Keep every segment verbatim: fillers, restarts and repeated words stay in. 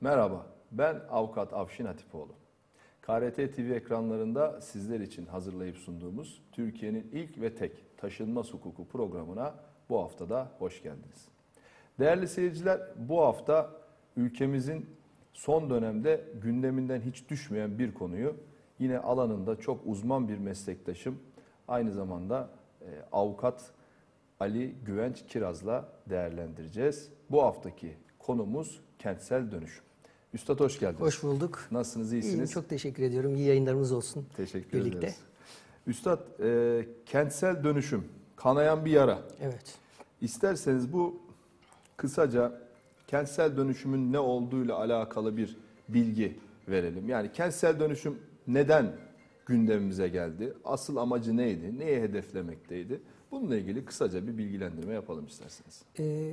Merhaba, ben Avukat Afşin Hatipoğlu. K R T T V ekranlarında sizler için hazırlayıp sunduğumuz Türkiye'nin ilk ve tek taşınmaz hukuku programına bu haftada hoş geldiniz. Değerli seyirciler, bu hafta ülkemizin son dönemde gündeminden hiç düşmeyen bir konuyu yine alanında çok uzman bir meslektaşım, aynı zamanda e, avukat Ali Güvenç Kiraz'la değerlendireceğiz. Bu haftaki konumuz kentsel dönüşüm. Üstad hoş geldiniz. Hoş bulduk. Nasılsınız, iyisiniz? İyiyim, çok teşekkür ediyorum. İyi yayınlarımız olsun. Teşekkür birlikte. ederiz. Üstad, e, kentsel dönüşüm, kanayan bir yara. Evet. İsterseniz bu kısaca kentsel dönüşümün ne olduğuyla alakalı bir bilgi verelim. Yani kentsel dönüşüm neden gündemimize geldi? Asıl amacı neydi? Neyi hedeflemekteydi? Bununla ilgili kısaca bir bilgilendirme yapalım isterseniz. Ee,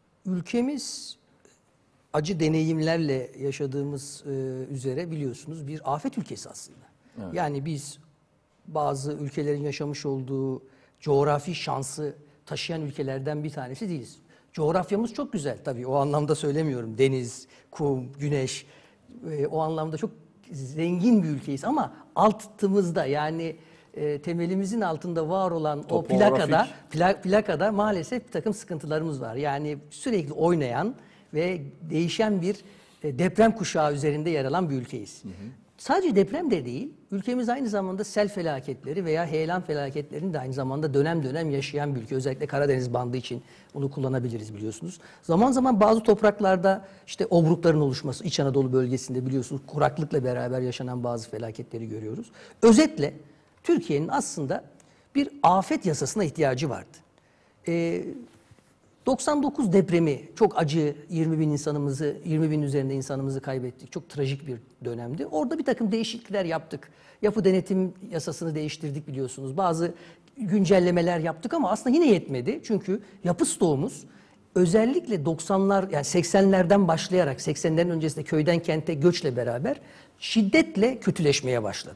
ülkemiz acı deneyimlerle yaşadığımız e, üzere biliyorsunuz bir afet ülkesi aslında. Evet. Yani biz bazı ülkelerin yaşamış olduğu coğrafi şansı taşıyan ülkelerden bir tanesi değiliz. Coğrafyamız çok güzel tabii, o anlamda söylemiyorum. Deniz, kum, güneş, e, o anlamda çok zengin bir ülkeyiz ama altımızda, yani e, temelimizin altında var olan Topografik. o plakada pla, plakada maalesef bir takım sıkıntılarımız var. Yani sürekli oynayan ve değişen bir e, deprem kuşağı üzerinde yer alan bir ülkeyiz. Hı hı. Sadece deprem de değil, ülkemiz aynı zamanda sel felaketleri veya heyelan felaketlerini de aynı zamanda dönem dönem yaşayan bir ülke. Özellikle Karadeniz bandı için bunu kullanabiliriz, biliyorsunuz. Zaman zaman bazı topraklarda işte obrukların oluşması, İç Anadolu bölgesinde biliyorsunuz kuraklıkla beraber yaşanan bazı felaketleri görüyoruz. Özetle Türkiye'nin aslında bir afet yasasına ihtiyacı vardı. Ee, doksan dokuz depremi çok acı, yirmi bin insanımızı, yirmi bin üzerinde insanımızı kaybettik. Çok trajik bir dönemdi. Orada bir takım değişiklikler yaptık. Yapı denetim yasasını değiştirdik, biliyorsunuz. Bazı güncellemeler yaptık ama aslında yine yetmedi. Çünkü yapı stoğumuz özellikle doksanlar, yani seksenlerden başlayarak, seksenlerin öncesinde köyden kente göçle beraber şiddetle kötüleşmeye başladı.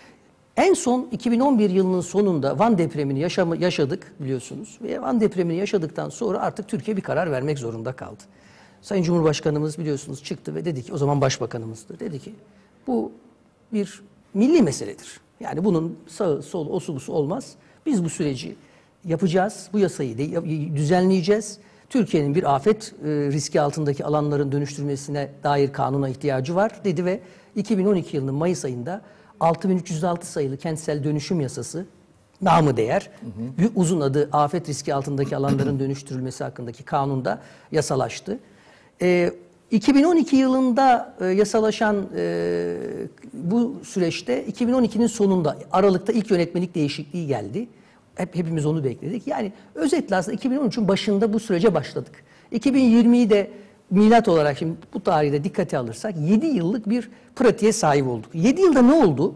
En son iki bin on bir yılının sonunda Van depremini yaşam, yaşadık biliyorsunuz. Ve Van depremini yaşadıktan sonra artık Türkiye bir karar vermek zorunda kaldı. Sayın Cumhurbaşkanımız biliyorsunuz çıktı ve dedi ki, o zaman başbakanımızdı, dedi ki bu bir milli meseledir. Yani bunun sağı, solu, osu busu olmaz. Biz bu süreci yapacağız, bu yasayı de, düzenleyeceğiz. Türkiye'nin bir afet e, riski altındaki alanların dönüştürmesine dair kanuna ihtiyacı var dedi ve iki bin on iki yılının Mayıs ayında altı bin üç yüz altı sayılı kentsel dönüşüm yasası, namı değer, hı hı. uzun adı afet riski altındaki alanların dönüştürülmesi hakkındaki kanunda yasalaştı. Ee, iki bin on iki yılında e, yasalaşan e, bu süreçte iki bin on ikinin sonunda Aralık'ta ilk yönetmelik değişikliği geldi. Hep hepimiz onu bekledik. Yani özetle aslında iki bin on üçün başında bu sürece başladık. iki bin yirmiyi de milat olarak şimdi bu tarihte dikkate alırsak yedi yıllık bir pratiğe sahip olduk. yedi yılda ne oldu?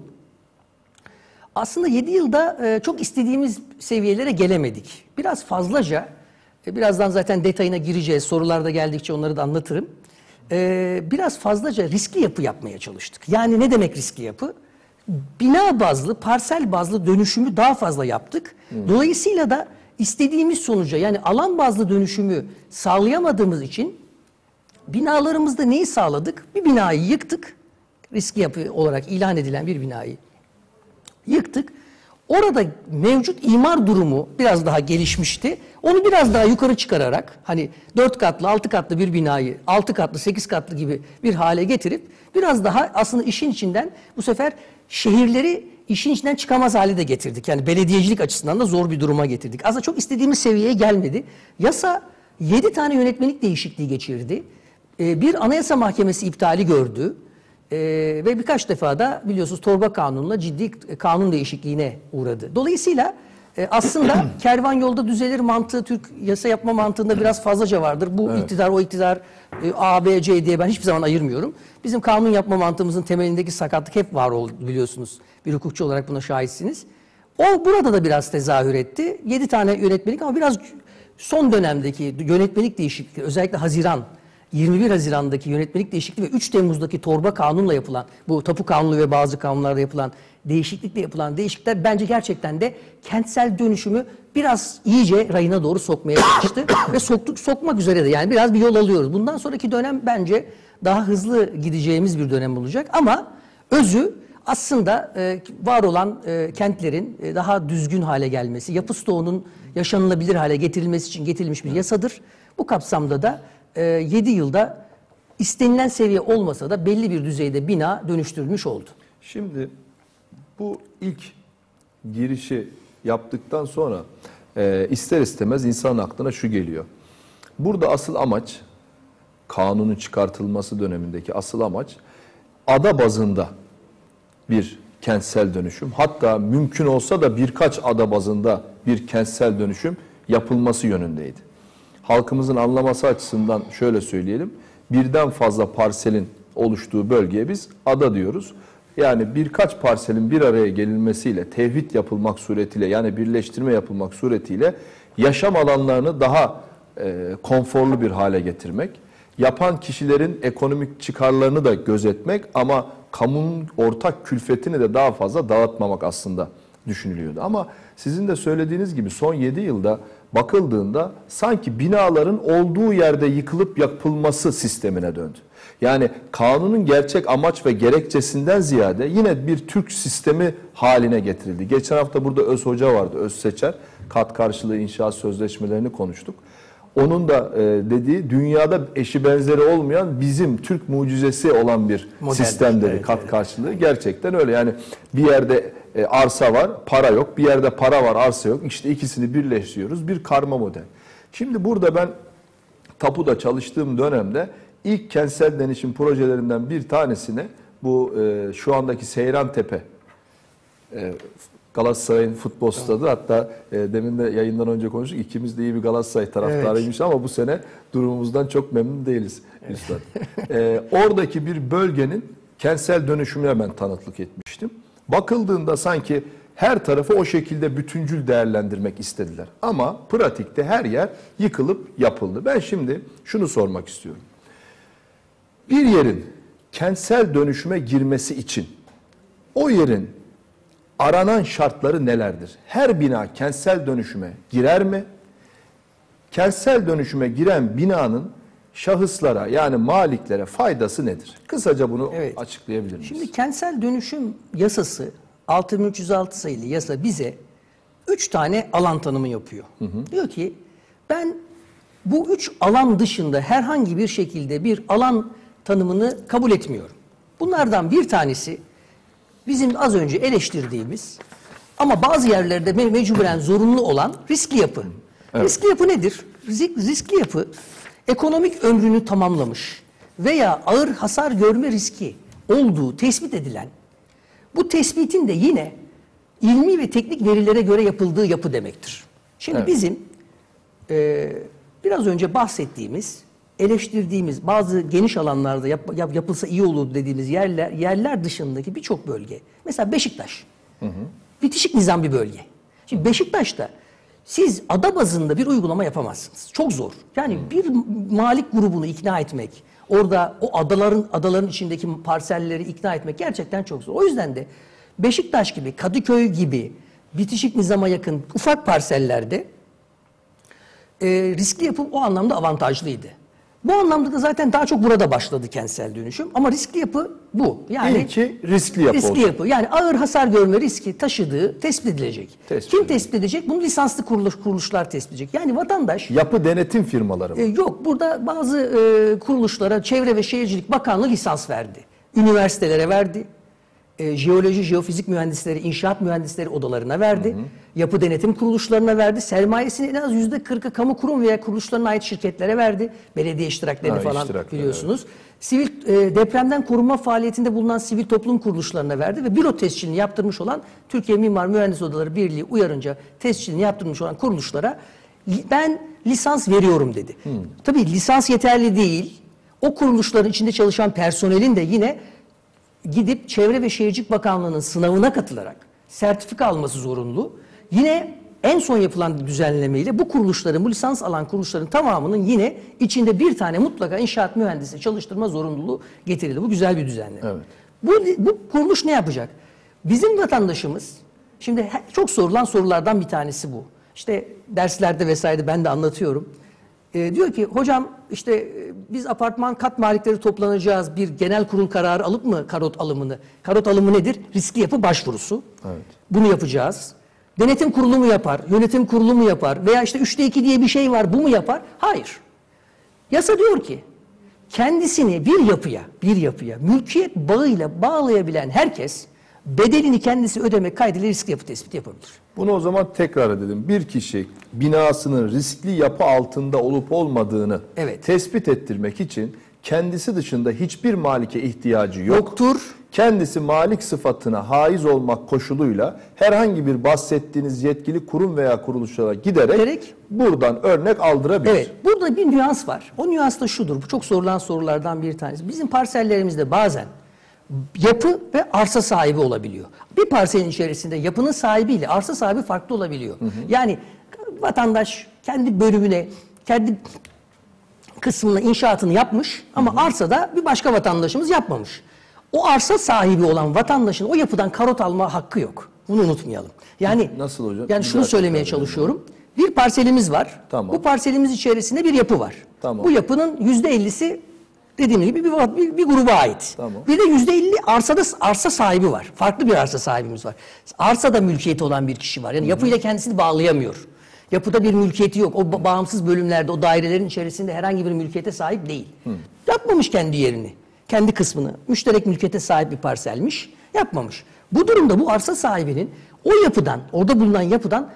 Aslında yedi yılda çok istediğimiz seviyelere gelemedik. Biraz fazlaca, birazdan zaten detayına gireceğiz, sorularda geldikçe onları da anlatırım. Biraz fazlaca riskli yapı yapmaya çalıştık. Yani ne demek riskli yapı? Bina bazlı, parsel bazlı dönüşümü daha fazla yaptık. Hmm. Dolayısıyla da istediğimiz sonuca, yani alan bazlı dönüşümü sağlayamadığımız için binalarımızda neyi sağladık? Bir binayı yıktık. Riskli yapı olarak ilan edilen bir binayı yıktık. Orada mevcut imar durumu biraz daha gelişmişti. Onu biraz daha yukarı çıkararak, hani dört katlı, altı katlı bir binayı altı katlı, sekiz katlı gibi bir hale getirip biraz daha aslında işin içinden bu sefer şehirleri işin içinden çıkamaz hale de getirdik. Yani belediyecilik açısından da zor bir duruma getirdik. Aslında çok istediğimiz seviyeye gelmedi. Yasa yedi tane yönetmelik değişikliği geçirdi. Bir Anayasa Mahkemesi iptali gördü ee, ve birkaç defa da biliyorsunuz torba kanunla ciddi kanun değişikliğine uğradı. Dolayısıyla e, aslında kervan yolda düzelir mantığı Türk yasa yapma mantığında biraz fazlaca vardır. Bu evet. iktidar, o iktidar, e, A, B, C diye ben hiçbir zaman ayırmıyorum. Bizim kanun yapma mantığımızın temelindeki sakatlık hep var oldu, biliyorsunuz. Bir hukukçu olarak buna şahitsiniz. O burada da biraz tezahür etti. Yedi tane yönetmelik ama biraz son dönemdeki yönetmelik değişiklikleri, özellikle Haziran yirmi bir Haziran'daki yönetmelik değişikliği ve üç Temmuz'daki torba kanunla yapılan, bu tapu kanunu ve bazı kanunlarda yapılan değişiklikle yapılan değişiklikler bence gerçekten de kentsel dönüşümü biraz iyice rayına doğru sokmaya çalıştı ve soktuk, sokmak üzere de yani biraz bir yol alıyoruz. Bundan sonraki dönem bence daha hızlı gideceğimiz bir dönem olacak ama özü aslında e, var olan e, kentlerin e, daha düzgün hale gelmesi, yapı stoğunun yaşanılabilir hale getirilmesi için getirilmiş bir yasadır. Bu kapsamda da e, yedi yılda istenilen seviye olmasa da belli bir düzeyde bina dönüştürülmüş oldu. Şimdi bu ilk girişi yaptıktan sonra e, ister istemez insanın aklına şu geliyor. Burada asıl amaç, kanunun çıkartılması dönemindeki asıl amaç ada bazında bir kentsel dönüşüm. Hatta mümkün olsa da birkaç ada bazında bir kentsel dönüşüm yapılması yönündeydi. Halkımızın anlaması açısından şöyle söyleyelim. Birden fazla parselin oluştuğu bölgeye biz ada diyoruz. Yani birkaç parselin bir araya gelinmesiyle, tevhid yapılmak suretiyle yani birleştirme yapılmak suretiyle yaşam alanlarını daha e, konforlu bir hale getirmek, yapan kişilerin ekonomik çıkarlarını da gözetmek ama kamunun ortak külfetini de daha fazla dağıtmamak aslında düşünülüyordu. Ama sizin de söylediğiniz gibi son yedi yılda bakıldığında sanki binaların olduğu yerde yıkılıp yapılması sistemine döndü. Yani kanunun gerçek amaç ve gerekçesinden ziyade yine bir Türk sistemi haline getirildi. Geçen hafta burada Öz Hoca vardı, Öz Seçer. Kat karşılığı inşaat sözleşmelerini konuştuk. Onun da e, dediği dünyada eşi benzeri olmayan bizim Türk mucizesi olan bir model, sistem dedi, evet, kat evet. karşılığı. Gerçekten öyle yani bir yerde e, arsa var, para yok. Bir yerde para var, arsa yok. İşte ikisini birleştiriyoruz. Bir karma model. Şimdi burada ben tapuda çalıştığım dönemde ilk kentsel dönüşüm projelerinden bir tanesine bu e, şu andaki Seyrantepe e, Galatasaray'ın futbol stadı. Hatta e, demin de yayından önce konuştuk. İkimiz de iyi bir Galatasaray taraftarıymış evet. ama bu sene durumumuzdan çok memnun değiliz. Evet. Üstad. E, oradaki bir bölgenin kentsel dönüşümüne ben tanıklık etmiştim. Bakıldığında sanki her tarafı o şekilde bütüncül değerlendirmek istediler. Ama pratikte her yer yıkılıp yapıldı. Ben şimdi şunu sormak istiyorum. Bir yerin kentsel dönüşüme girmesi için o yerin aranan şartları nelerdir? Her bina kentsel dönüşüme girer mi? Kentsel dönüşüme giren binanın şahıslara yani maliklere faydası nedir? Kısaca bunu evet. açıklayabilir miyiz? Şimdi kentsel dönüşüm yasası altı bin üç yüz altı sayılı yasa bize üç tane alan tanımı yapıyor. Hı hı. Diyor ki ben bu üç alan dışında herhangi bir şekilde bir alan tanımını kabul etmiyorum. Bunlardan bir tanesi bizim az önce eleştirdiğimiz ama bazı yerlerde me mecburen zorunlu olan riskli yapı. Evet. Riskli yapı nedir? Risk, riskli yapı ekonomik ömrünü tamamlamış veya ağır hasar görme riski olduğu tespit edilen, bu tespitin de yine ilmi ve teknik verilere göre yapıldığı yapı demektir. Şimdi evet. bizim e, biraz önce bahsettiğimiz, eleştirdiğimiz bazı geniş alanlarda yap, yap, yapılsa iyi olur dediğimiz yerler yerler dışındaki birçok bölge. Mesela Beşiktaş. Hı hı. Bitişik nizam bir bölge. Şimdi Beşiktaş'ta siz ada bazında bir uygulama yapamazsınız. Çok zor. Yani hı. bir malik grubunu ikna etmek, orada o adaların adaların içindeki parselleri ikna etmek gerçekten çok zor. O yüzden de Beşiktaş gibi, Kadıköy gibi bitişik nizama yakın ufak parsellerde e, riskli yapı o anlamda avantajlıydı. Bu anlamda da zaten daha çok burada başladı kentsel dönüşüm. Ama riskli yapı bu. Yani İlki riskli yapı riskli olacak. yapı. Yani ağır hasar görme riski taşıdığı tespit edilecek. Tespit Kim edilecek. tespit edecek? Bunu lisanslı kuruluş, kuruluşlar tespit edecek. Yani vatandaş... Yapı denetim firmaları mı? E, yok. Burada bazı e, kuruluşlara Çevre ve Şehircilik Bakanlığı lisans verdi. Üniversitelere verdi. E, jeoloji, jeofizik mühendisleri, inşaat mühendisleri odalarına verdi. Hı hı. Yapı denetim kuruluşlarına verdi. Sermayesini en az yüzde kırkı kamu kurum veya kuruluşlarına ait şirketlere verdi. Belediye iştiraklerini ha, falan iştirakler, biliyorsunuz. Evet. Sivil e, depremden korunma faaliyetinde bulunan sivil toplum kuruluşlarına verdi ve büro tescilini yaptırmış olan Türkiye Mimar Mühendis Odaları Birliği uyarınca tescilini yaptırmış olan kuruluşlara ben lisans veriyorum dedi. Hı. Tabii lisans yeterli değil. O kuruluşların içinde çalışan personelin de yine gidip Çevre ve Şehircilik Bakanlığı'nın sınavına katılarak sertifika alması zorunlu. Yine En son yapılan düzenlemeyle bu kuruluşların, bu lisans alan kuruluşların tamamının yine içinde bir tane mutlaka inşaat mühendisi çalıştırma zorunluluğu getirildi. Bu güzel bir düzenleme. Evet. Bu, bu kuruluş ne yapacak? Bizim vatandaşımız, şimdi çok sorulan sorulardan bir tanesi bu. İşte derslerde vesaire ben de anlatıyorum. E, diyor ki hocam işte e, biz apartman kat malikleri toplanacağız, bir genel kurul kararı alıp mı karot alımını? Karot alımı nedir? Riskli yapı başvurusu. Evet. Bunu yapacağız. Denetim kurulu mu yapar? Yönetim kurulu mu yapar? Veya işte üçte iki diye bir şey var, bu mu yapar? Hayır. Yasa diyor ki kendisini bir yapıya, bir yapıya mülkiyet bağıyla bağlayabilen herkes bedelini kendisi ödemek kaydıyla riskli yapı tespiti yapabilir. Bunu o zaman tekrar edelim. Bir kişi binasının riskli yapı altında olup olmadığını Evet. tespit ettirmek için kendisi dışında hiçbir malike ihtiyacı yok. Yoktur. Kendisi malik sıfatına haiz olmak koşuluyla herhangi bir bahsettiğiniz yetkili kurum veya kuruluşlara giderek, Giderek buradan örnek aldırabilir. Evet, burada bir nüans var. O nüans da şudur, bu çok sorulan sorulardan bir tanesi. Bizim parsellerimizde bazen yapı ve arsa sahibi olabiliyor. Bir parselin içerisinde yapının sahibiyle arsa sahibi farklı olabiliyor. Hı hı. Yani vatandaş kendi bölümüne, kendi kısmına inşaatını yapmış ama hı hı. arsada bir başka vatandaşımız yapmamış. O arsa sahibi olan vatandaşın o yapıdan karot alma hakkı yok. Bunu unutmayalım. Yani nasıl hocam? Yani şunu söylemeye çalışıyorum. Bir parselimiz var. Tamam. Bu parselimiz içerisinde bir yapı var. Tamam. Bu yapının yüzde ellisi dediğim gibi bir, bir, bir gruba ait. Tamam. Bir de yüzde elli arsada arsa sahibi var. Farklı bir arsa sahibimiz var. Arsada mülkiyeti olan bir kişi var. Yani Hı-hı. yapıyla kendisini bağlayamıyor. Yapıda bir mülkiyeti yok. O bağımsız bölümlerde, o dairelerin içerisinde herhangi bir mülkiyete sahip değil. Hı. Yapmamış kendi yerini. Kendi kısmını. Müşterek mülkiyete sahip bir parselmiş. Yapmamış. Bu durumda bu arsa sahibinin o yapıdan, orada bulunan yapıdan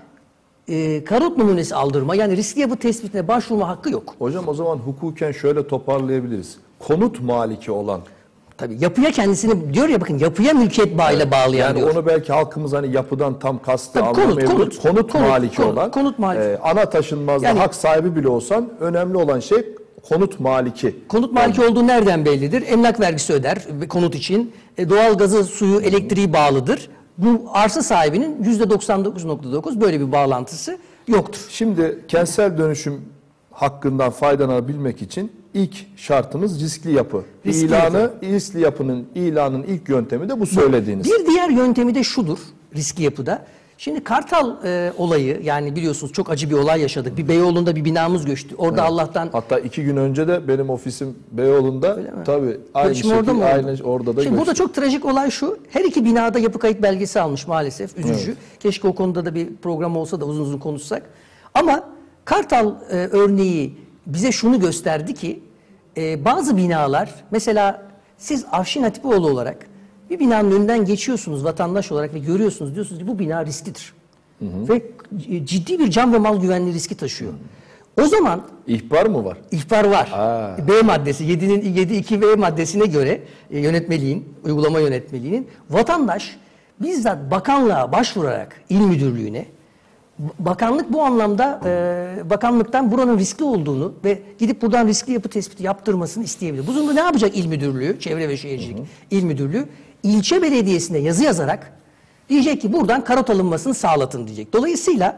e, karot numunesi aldırma, yani riskli yapı tespitine başvurma hakkı yok. Hocam o zaman hukuken şöyle toparlayabiliriz. Konut maliki olan. Tabii yapıya kendisini diyor ya, bakın yapıya mülkiyet bağıyla evet, bağlayan yani diyor. Yani onu belki halkımız hani yapıdan tam kastı Tabii, anlamayabilir. Konut, konut, konut, konut maliki konut, olan. Konut maliki. E, ana taşınmazda yani, hak sahibi bile olsan önemli olan şey konut maliki. Konut maliki yani, olduğu nereden bellidir? Emlak vergisi öder konut için. E, doğal gazı, suyu, elektriği bağlıdır. Bu arsa sahibinin yüzde doksan dokuz nokta dokuz böyle bir bağlantısı yoktur. Şimdi kentsel dönüşüm hakkından faydalanabilmek için ilk şartımız riskli yapı. Riskli İlanı, yapı. riskli yapının ilanın ilk yöntemi de bu söylediğiniz. Bir diğer yöntemi de şudur riskli yapıda. Şimdi Kartal e, olayı, yani biliyorsunuz çok acı bir olay yaşadık. Bir Beyoğlu'nda bir binamız göçtü. Orada evet. Allah'tan... Hatta iki gün önce de benim ofisim Beyoğlu'nda. Tabii aynı şekilde orada, mı aynı, orada da Şimdi göçtü. Burada çok trajik olay şu. Her iki binada yapı kayıt belgesi almış maalesef. Üzücü. Evet. Keşke o konuda da bir program olsa da uzun uzun konuşsak. Ama Kartal e, örneği bize şunu gösterdi ki e, bazı binalar, mesela siz Afşin Hatipoğlu olarak bir binanın önünden geçiyorsunuz vatandaş olarak ve görüyorsunuz, diyorsunuz ki bu bina risklidir. Hı hı. Ve ciddi bir can ve mal güvenliği riski taşıyor. Hı. O zaman... İhbar mı var? İhbar var. Aa. B maddesi, yedinin yedi iki B maddesine göre e, yönetmeliğin, uygulama yönetmeliğinin, vatandaş bizzat bakanlığa başvurarak il müdürlüğüne, bakanlık bu anlamda e, bakanlıktan buranın riskli olduğunu ve gidip buradan riskli yapı tespiti yaptırmasını isteyebilir. Bu durumda ne yapacak il müdürlüğü, Çevre ve Şehircilik hı hı. il müdürlüğü? İlçe belediyesine yazı yazarak diyecek ki buradan karot alınmasını sağlatın diyecek. Dolayısıyla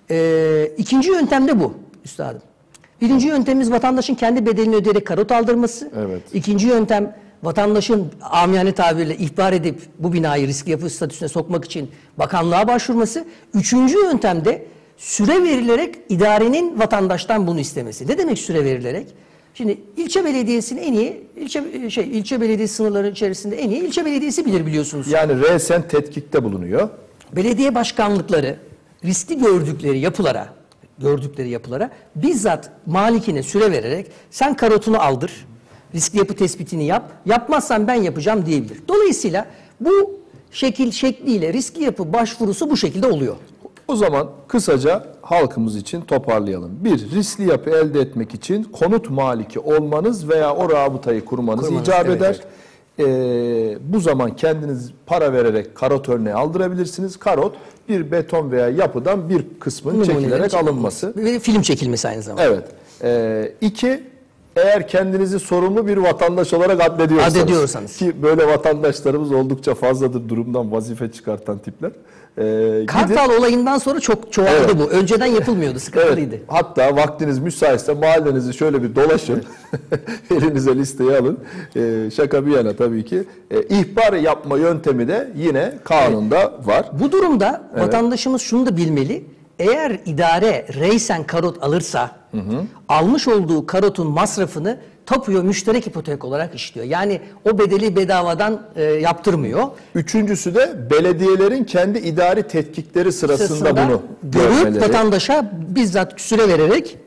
e, ikinci yöntem de bu üstadım. Birinci yöntemimiz vatandaşın kendi bedelini ödeyerek karot aldırması. Evet. İkinci yöntem vatandaşın amiyane tabirle ihbar edip bu binayı riskli yapı statüsüne sokmak için bakanlığa başvurması. Üçüncü yöntemde süre verilerek idarenin vatandaştan bunu istemesi. Ne demek süre verilerek? Şimdi ilçe belediyesinin en iyi, ilçe şey ilçe belediyesi sınırları içerisinde en iyi ilçe belediyesi bilir biliyorsunuz. Yani resen tetkikte bulunuyor. Belediye başkanlıkları riskli gördükleri yapılara, gördükleri yapılara bizzat malikine süre vererek sen karotunu aldır, riskli yapı tespitini yap, yapmazsan ben yapacağım diyebilir. Dolayısıyla bu şekil şekliyle riskli yapı başvurusu bu şekilde oluyor. O zaman kısaca halkımız için toparlayalım. Bir, riskli yapı elde etmek için konut maliki olmanız veya o rabıtayı kurmanız, kurmanız icap evet, eder. Evet. Ee, bu zaman kendiniz para vererek karot örneği aldırabilirsiniz. Karot bir beton veya yapıdan bir kısmın çekilerek alınması. Ve film çekilmesi aynı zamanda. Evet. Ee, iki, Eğer kendinizi sorumlu bir vatandaş olarak addediyorsanız, addediyorsanız. Ki böyle vatandaşlarımız oldukça fazladır, durumdan vazife çıkartan tipler. Ee, Kartal gidin, olayından sonra çok çoğaldı Evet. bu. Önceden yapılmıyordu, sıkıntılıydı. evet, hatta vaktiniz müsaitse mahallenizi şöyle bir dolaşın. Elinize listeyi alın. Ee, şaka bir yana tabii ki. Ee, ihbar yapma yöntemi de yine kanunda evet. var. Bu durumda evet. vatandaşımız şunu da bilmeli. Eğer idare reysen karot alırsa hı hı. almış olduğu karotun masrafını tapuya müşterek hipotek olarak işliyor. Yani o bedeli bedavadan e, yaptırmıyor. Üçüncüsü de belediyelerin kendi idari tetkikleri sırasında, sırasında bunu görüp görmeleri. Vatandaşa bizzat süre vererek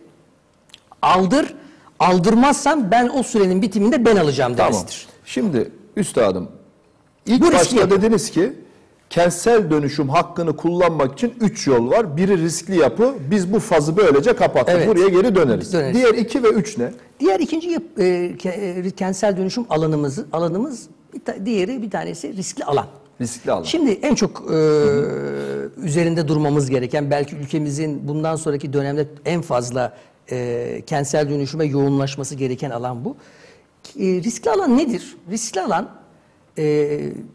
aldır, aldırmazsan ben o sürenin bitiminde ben alacağım demesidir. Tamam. Şimdi üstadım ilk Bu başta riskli. dediniz ki kentsel dönüşüm hakkını kullanmak için üç yol var. Biri riskli yapı. Biz bu fazı böylece kapattık. Evet. Buraya geri döneriz. döneriz. Diğer iki ve üç ne? Diğer ikinci e, e, kentsel dönüşüm alanımız, alanımız bir ta, diğeri bir tanesi riskli alan. Riskli alan. Şimdi en çok e, üzerinde durmamız gereken, belki ülkemizin bundan sonraki dönemde en fazla e, kentsel dönüşüme yoğunlaşması gereken alan bu. E, riskli alan nedir? Riskli alan e,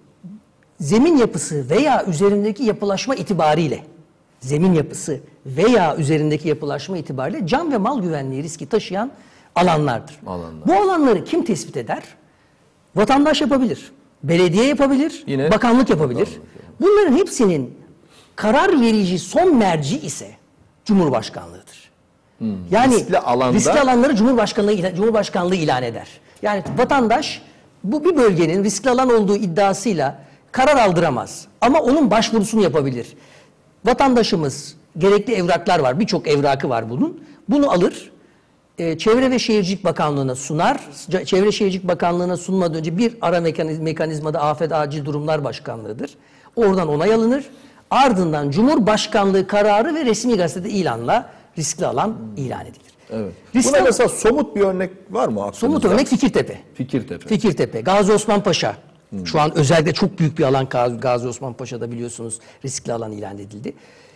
zemin yapısı veya üzerindeki yapılaşma itibariyle, zemin yapısı veya üzerindeki yapılaşma itibariyle can ve mal güvenliği riski taşıyan alanlardır. Alanlar. Bu alanları kim tespit eder? Vatandaş yapabilir, belediye yapabilir, Yine, bakanlık yapabilir. Bunların hepsinin karar verici son merci ise Cumhurbaşkanlığıdır. Hmm. Yani riskli, alanda... riskli alanları Cumhurbaşkanlığı, Cumhurbaşkanlığı ilan eder. Yani vatandaş bu bir bölgenin riskli alan olduğu iddiasıyla karar aldıramaz. Ama onun başvurusunu yapabilir. Vatandaşımız gerekli evraklar var. Birçok evrakı var bunun. Bunu alır. E, Çevre ve Şehircilik Bakanlığı'na sunar. Çevre Şehircilik Bakanlığı'na sunmadan önce bir ara mekaniz mekanizmada Afet Acil Durumlar Başkanlığı'dır. Oradan onay alınır. Ardından Cumhurbaşkanlığı kararı ve resmi gazetede ilanla riskli alan ilan edilir. Evet. Riskli Buna mesela somut bir örnek var mı aklınızda? Somut örnek Fikirtepe. Fikirtepe. Fikirtepe. Gazi Osman Paşa. Hmm. Şu an özellikle çok büyük bir alan Gazi Osman Paşa'da biliyorsunuz riskli alan ilan edildi.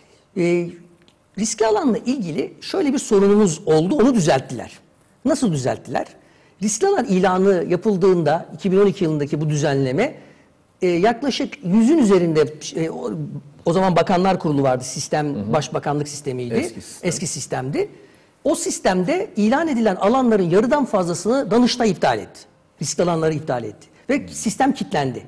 Ee, riskli alanla ilgili şöyle bir sorunumuz oldu, onu düzelttiler. Nasıl düzelttiler? Riskli alan ilanı yapıldığında iki bin on iki yılındaki bu düzenleme e, yaklaşık yüzün üzerinde e, o, o zaman Bakanlar Kurulu vardı, sistem, hı hı. Başbakanlık sistemiydi, eski, sistem. eski sistemdi. O sistemde ilan edilen alanların yarıdan fazlasını Danıştay iptal etti. Riskli alanları iptal etti. Ve sistem kilitlendi.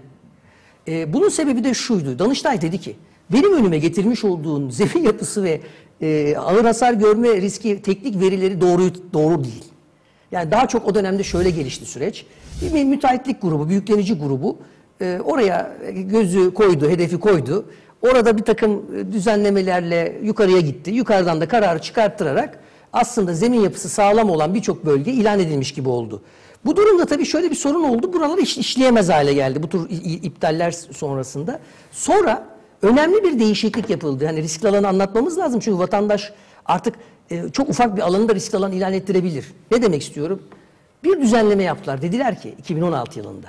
Ee, bunun sebebi de şuydu. Danıştay dedi ki, benim önüme getirmiş olduğun zemin yapısı ve e, ağır hasar görme riski teknik verileri doğru doğru değil. Yani daha çok o dönemde şöyle gelişti süreç. Bir müteahhitlik grubu, büyüklenici grubu e, oraya gözü koydu, hedefi koydu. Orada bir takım düzenlemelerle yukarıya gitti. Yukarıdan da kararı çıkarttırarak aslında zemin yapısı sağlam olan birçok bölge ilan edilmiş gibi oldu. Bu durumda tabii şöyle bir sorun oldu. Buralar iş, işleyemez hale geldi bu tür iptaller sonrasında. Sonra önemli bir değişiklik yapıldı. Hani riskli alanı anlatmamız lazım. Çünkü vatandaş artık e, çok ufak bir alanı da riskli alan ilan ettirebilir. Ne demek istiyorum? Bir düzenleme yaptılar. Dediler ki iki bin on altı yılında.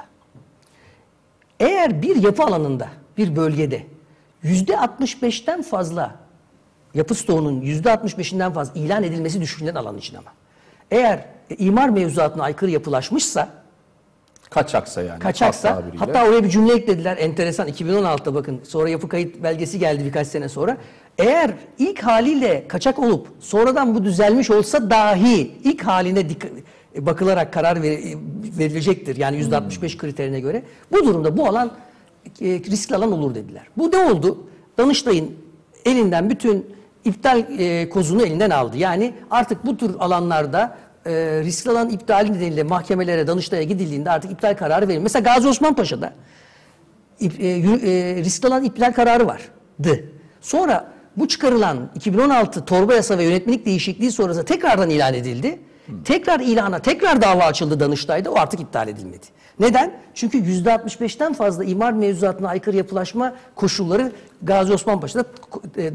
Eğer bir yapı alanında, bir bölgede yüzde altmış beşten fazla yapı stoğunun yüzde altmış beşinden fazla ilan edilmesi düşünülen alan için ama. Eğer e, imar mevzuatına aykırı yapılaşmışsa, kaçaksa yani. Kaçaksa, hatta oraya bir cümle eklediler, enteresan, iki bin on altıda bakın, sonra yapı kayıt belgesi geldi birkaç sene sonra. Eğer ilk haliyle kaçak olup sonradan bu düzelmiş olsa dahi ilk haline bakılarak karar verilecektir. Yani yüzde altmış beş hmm. kriterine göre. Bu durumda bu alan e, riskli alan olur dediler. Bu ne oldu? Danıştay'ın elinden bütün iptal e, kozunu elinden aldı. Yani artık bu tür alanlarda e, riskli alan iptali nedeniyle mahkemelere, Danıştay'a gidildiğinde artık iptal kararı verildi. Mesela Gazi Osman Paşa'da ip, e, e, riskli alan iptal kararı vardı. Sonra bu çıkarılan iki bin on altı torba yasa ve yönetmelik değişikliği sonrasında tekrardan ilan edildi. Hmm. Tekrar ilana, tekrar dava açıldı Danıştay'da, o artık iptal edilmedi. Neden? Çünkü yüzde altmış beşten fazla imar mevzuatına aykırı yapılaşma koşulları Gazi Osman Paşa'da e,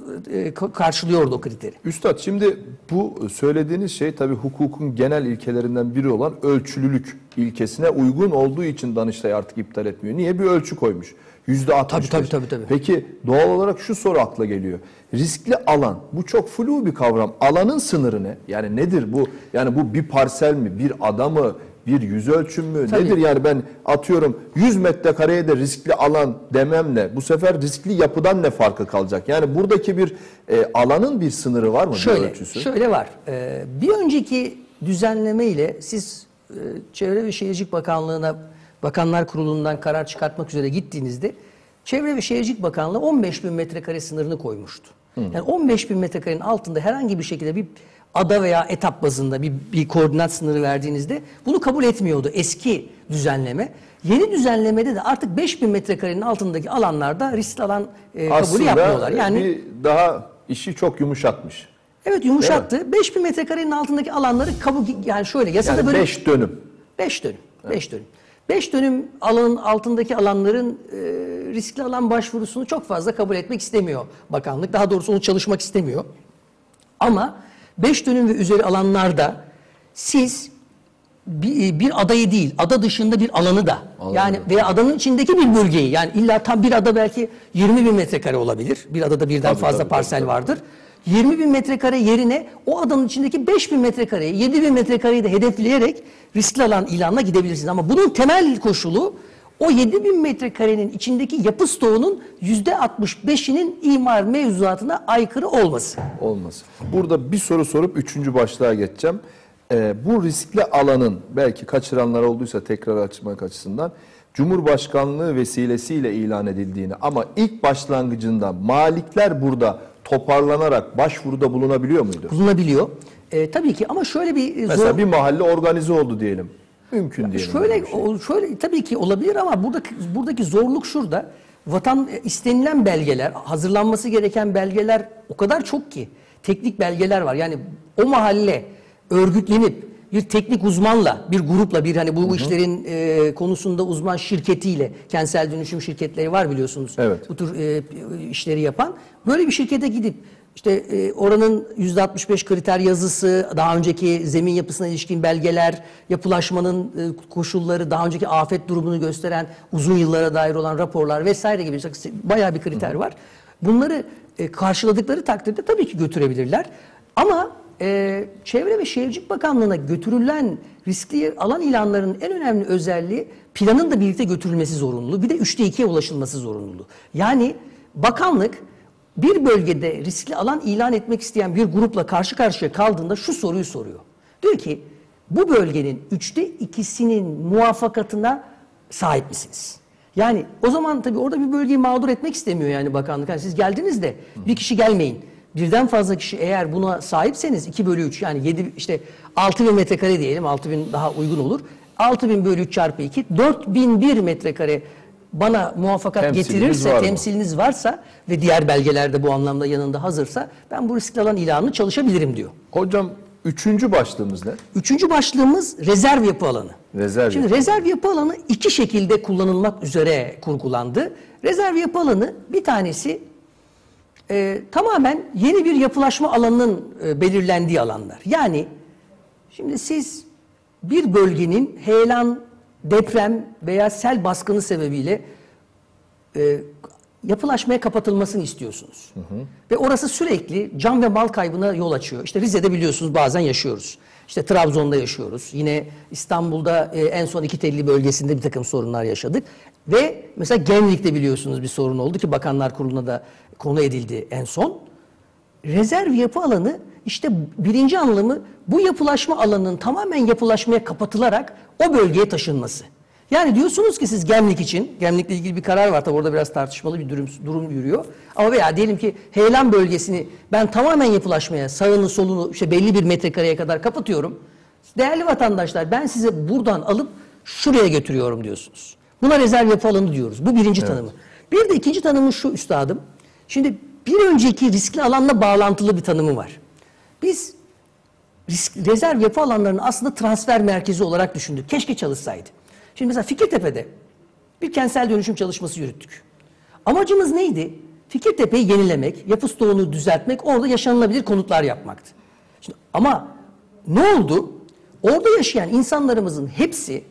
e, karşılıyordu o kriteri. Üstad, şimdi bu söylediğiniz şey tabii hukukun genel ilkelerinden biri olan ölçülülük ilkesine uygun olduğu için Danıştay artık iptal etmiyor. Niye? Bir ölçü koymuş. yüzde altmış beş. Tabii, tabii, tabii, tabii. Peki doğal olarak şu soru akla geliyor. Riskli alan, bu çok flu bir kavram. Alanın sınırı ne? Yani nedir bu? Yani bu bir parsel mi, bir ada mı, bir yüz ölçüm mü? Tabii. Nedir yani? Ben atıyorum yüz metrekareye de riskli alan dememle bu sefer riskli yapıdan ne farkı kalacak? Yani buradaki bir e, alanın bir sınırı var mı? Şöyle, bir ölçüsü? şöyle var. Ee, bir önceki düzenleme ile siz e, Çevre ve Şehircilik Bakanlığı'na Bakanlar Kurulu'ndan karar çıkartmak üzere gittiğinizde Çevre ve Şehircilik Bakanlığı on beş bin metrekare sınırını koymuştu. Hı. Yani on beş bin metrekarenin altında herhangi bir şekilde bir ada veya etap bazında bir, bir koordinat sınırı verdiğinizde bunu kabul etmiyordu eski düzenleme. Yeni düzenlemede de artık beş bin metrekarenin altındaki alanlarda riskli alan e, kabulü yapmıyorlar. Yani bir daha işi çok yumuşatmış. Evet, yumuşattı. beş bin metrekarenin altındaki alanları kabul, yani şöyle yasada Yani böyle beş dönüm. beş dönüm. beş dönüm. beş dönüm alanın altındaki alanların e, riskli alan başvurusunu çok fazla kabul etmek istemiyor bakanlık. Daha doğrusu onu çalışmak istemiyor. Ama beş dönüm ve üzeri alanlarda siz bir, bir adayı değil, ada dışında bir alanı da Anladım. yani veya adanın içindeki bir bölgeyi, yani illa tam bir ada belki yirmi bin metrekare olabilir. Bir adada birden tabii, fazla tabii, parsel tabii, vardır. yirmi bin metrekare yerine o adanın içindeki beş bin metrekareyi, yedi bin metrekareyi de hedefleyerek riskli alan ilanına gidebilirsiniz. Ama bunun temel koşulu o yedi bin metrekarenin içindeki yapı stoğunun yüzde altmış beşinin imar mevzuatına aykırı olması. Olması. Burada bir soru sorup üçüncü başlığa geçeceğim. Ee, bu riskli alanın belki kaçıranlar olduysa tekrar açmak açısından Cumhurbaşkanlığı vesilesiyle ilan edildiğini ama ilk başlangıcında malikler burada toparlanarak başvuruda bulunabiliyor muydu? Bulunabiliyor. Ee, tabii ki ama şöyle bir zor... Mesela bir mahalle organize oldu diyelim. Mümkün diyelim. Şöyle, şey. o, şöyle tabii ki olabilir ama buradaki, buradaki zorluk şurada. Vatan istenilen belgeler, hazırlanması gereken belgeler o kadar çok ki. Teknik belgeler var. Yani o mahalle örgütlenip bir teknik uzmanla, bir grupla, bir hani bu hı hı. işlerin e, konusunda uzman şirketiyle, kentsel dönüşüm şirketleri var biliyorsunuz. Evet. Bu tür e, işleri yapan. Böyle bir şirkete gidip işte e, oranın yüzde altmış beş kriter yazısı, daha önceki zemin yapısına ilişkin belgeler, yapılaşmanın e, koşulları, daha önceki afet durumunu gösteren uzun yıllara dair olan raporlar vesaire gibi bayağı bir kriter hı hı. var. Bunları e, karşıladıkları takdirde tabii ki götürebilirler. Ama e, Çevre ve Şehircilik Bakanlığı'na götürülen riskli alan ilanlarının en önemli özelliği planın da birlikte götürülmesi zorunluluğu. Bir de üçte ikiye ulaşılması zorunluluğu. Yani bakanlık bir bölgede riskli alan ilan etmek isteyen bir grupla karşı karşıya kaldığında şu soruyu soruyor. Diyor ki bu bölgenin üçte ikisinin muvafakatına sahip misiniz? Yani o zaman tabii orada bir bölgeyi mağdur etmek istemiyor yani bakanlık. Yani siz geldiniz de bir kişi gelmeyin. Birden fazla kişi eğer buna sahipseniz iki bölü üç yani yedi işte altı bin metrekare diyelim, altı bin daha uygun olur. altı bin bölü üç çarpı iki dört bin bir metrekare bana muvaffakat Temsiliniz getirirse, var temsiliniz varsa ve diğer belgelerde bu anlamda yanında hazırsa ben bu riskli alan ilanını çalışabilirim diyor. Hocam üçüncü başlığımız ne? Üçüncü başlığımız rezerv yapı alanı. Rezerv Şimdi yapı. rezerv yapı alanı iki şekilde kullanılmak üzere kurgulandı. Rezerv yapı alanı bir tanesi e, tamamen yeni bir yapılaşma alanının e, belirlendiği alanlar. Yani şimdi siz bir bölgenin heyelan, deprem veya sel baskını sebebiyle e, yapılaşmaya kapatılmasını istiyorsunuz. Hı hı. Ve orası sürekli can ve mal kaybına yol açıyor. İşte Rize'de biliyorsunuz bazen yaşıyoruz. İşte Trabzon'da yaşıyoruz. Yine İstanbul'da e, en son iki telli bölgesinde bir takım sorunlar yaşadık. Ve mesela Gemlik'te biliyorsunuz bir sorun oldu ki Bakanlar Kurulu'na da konu edildi en son. Rezerv yapı alanı işte birinci anlamı bu yapılaşma alanının tamamen yapılaşmaya kapatılarak o bölgeye taşınması. Yani diyorsunuz ki siz Gemlik için, Gemlik'le ilgili bir karar var tabi orada biraz tartışmalı bir durum, durum yürüyor. Ama veya diyelim ki heyelan bölgesini ben tamamen yapılaşmaya, sağını solunu işte belli bir metrekareye kadar kapatıyorum. Değerli vatandaşlar ben size buradan alıp şuraya götürüyorum diyorsunuz. Buna rezerv yapı alanı diyoruz. Bu birinci evet. tanımı. Bir de ikinci tanımı şu üstadım. Şimdi bir önceki riskli alanla bağlantılı bir tanımı var. Biz risk, rezerv yapı alanlarını aslında transfer merkezi olarak düşündük. Keşke çalışsaydı. Şimdi mesela Fikirtepe'de bir kentsel dönüşüm çalışması yürüttük. Amacımız neydi? Fikirtepe'yi yenilemek, yapı stoğunu düzeltmek, orada yaşanılabilir konutlar yapmaktı. Şimdi, ama ne oldu? Orada yaşayan insanlarımızın hepsi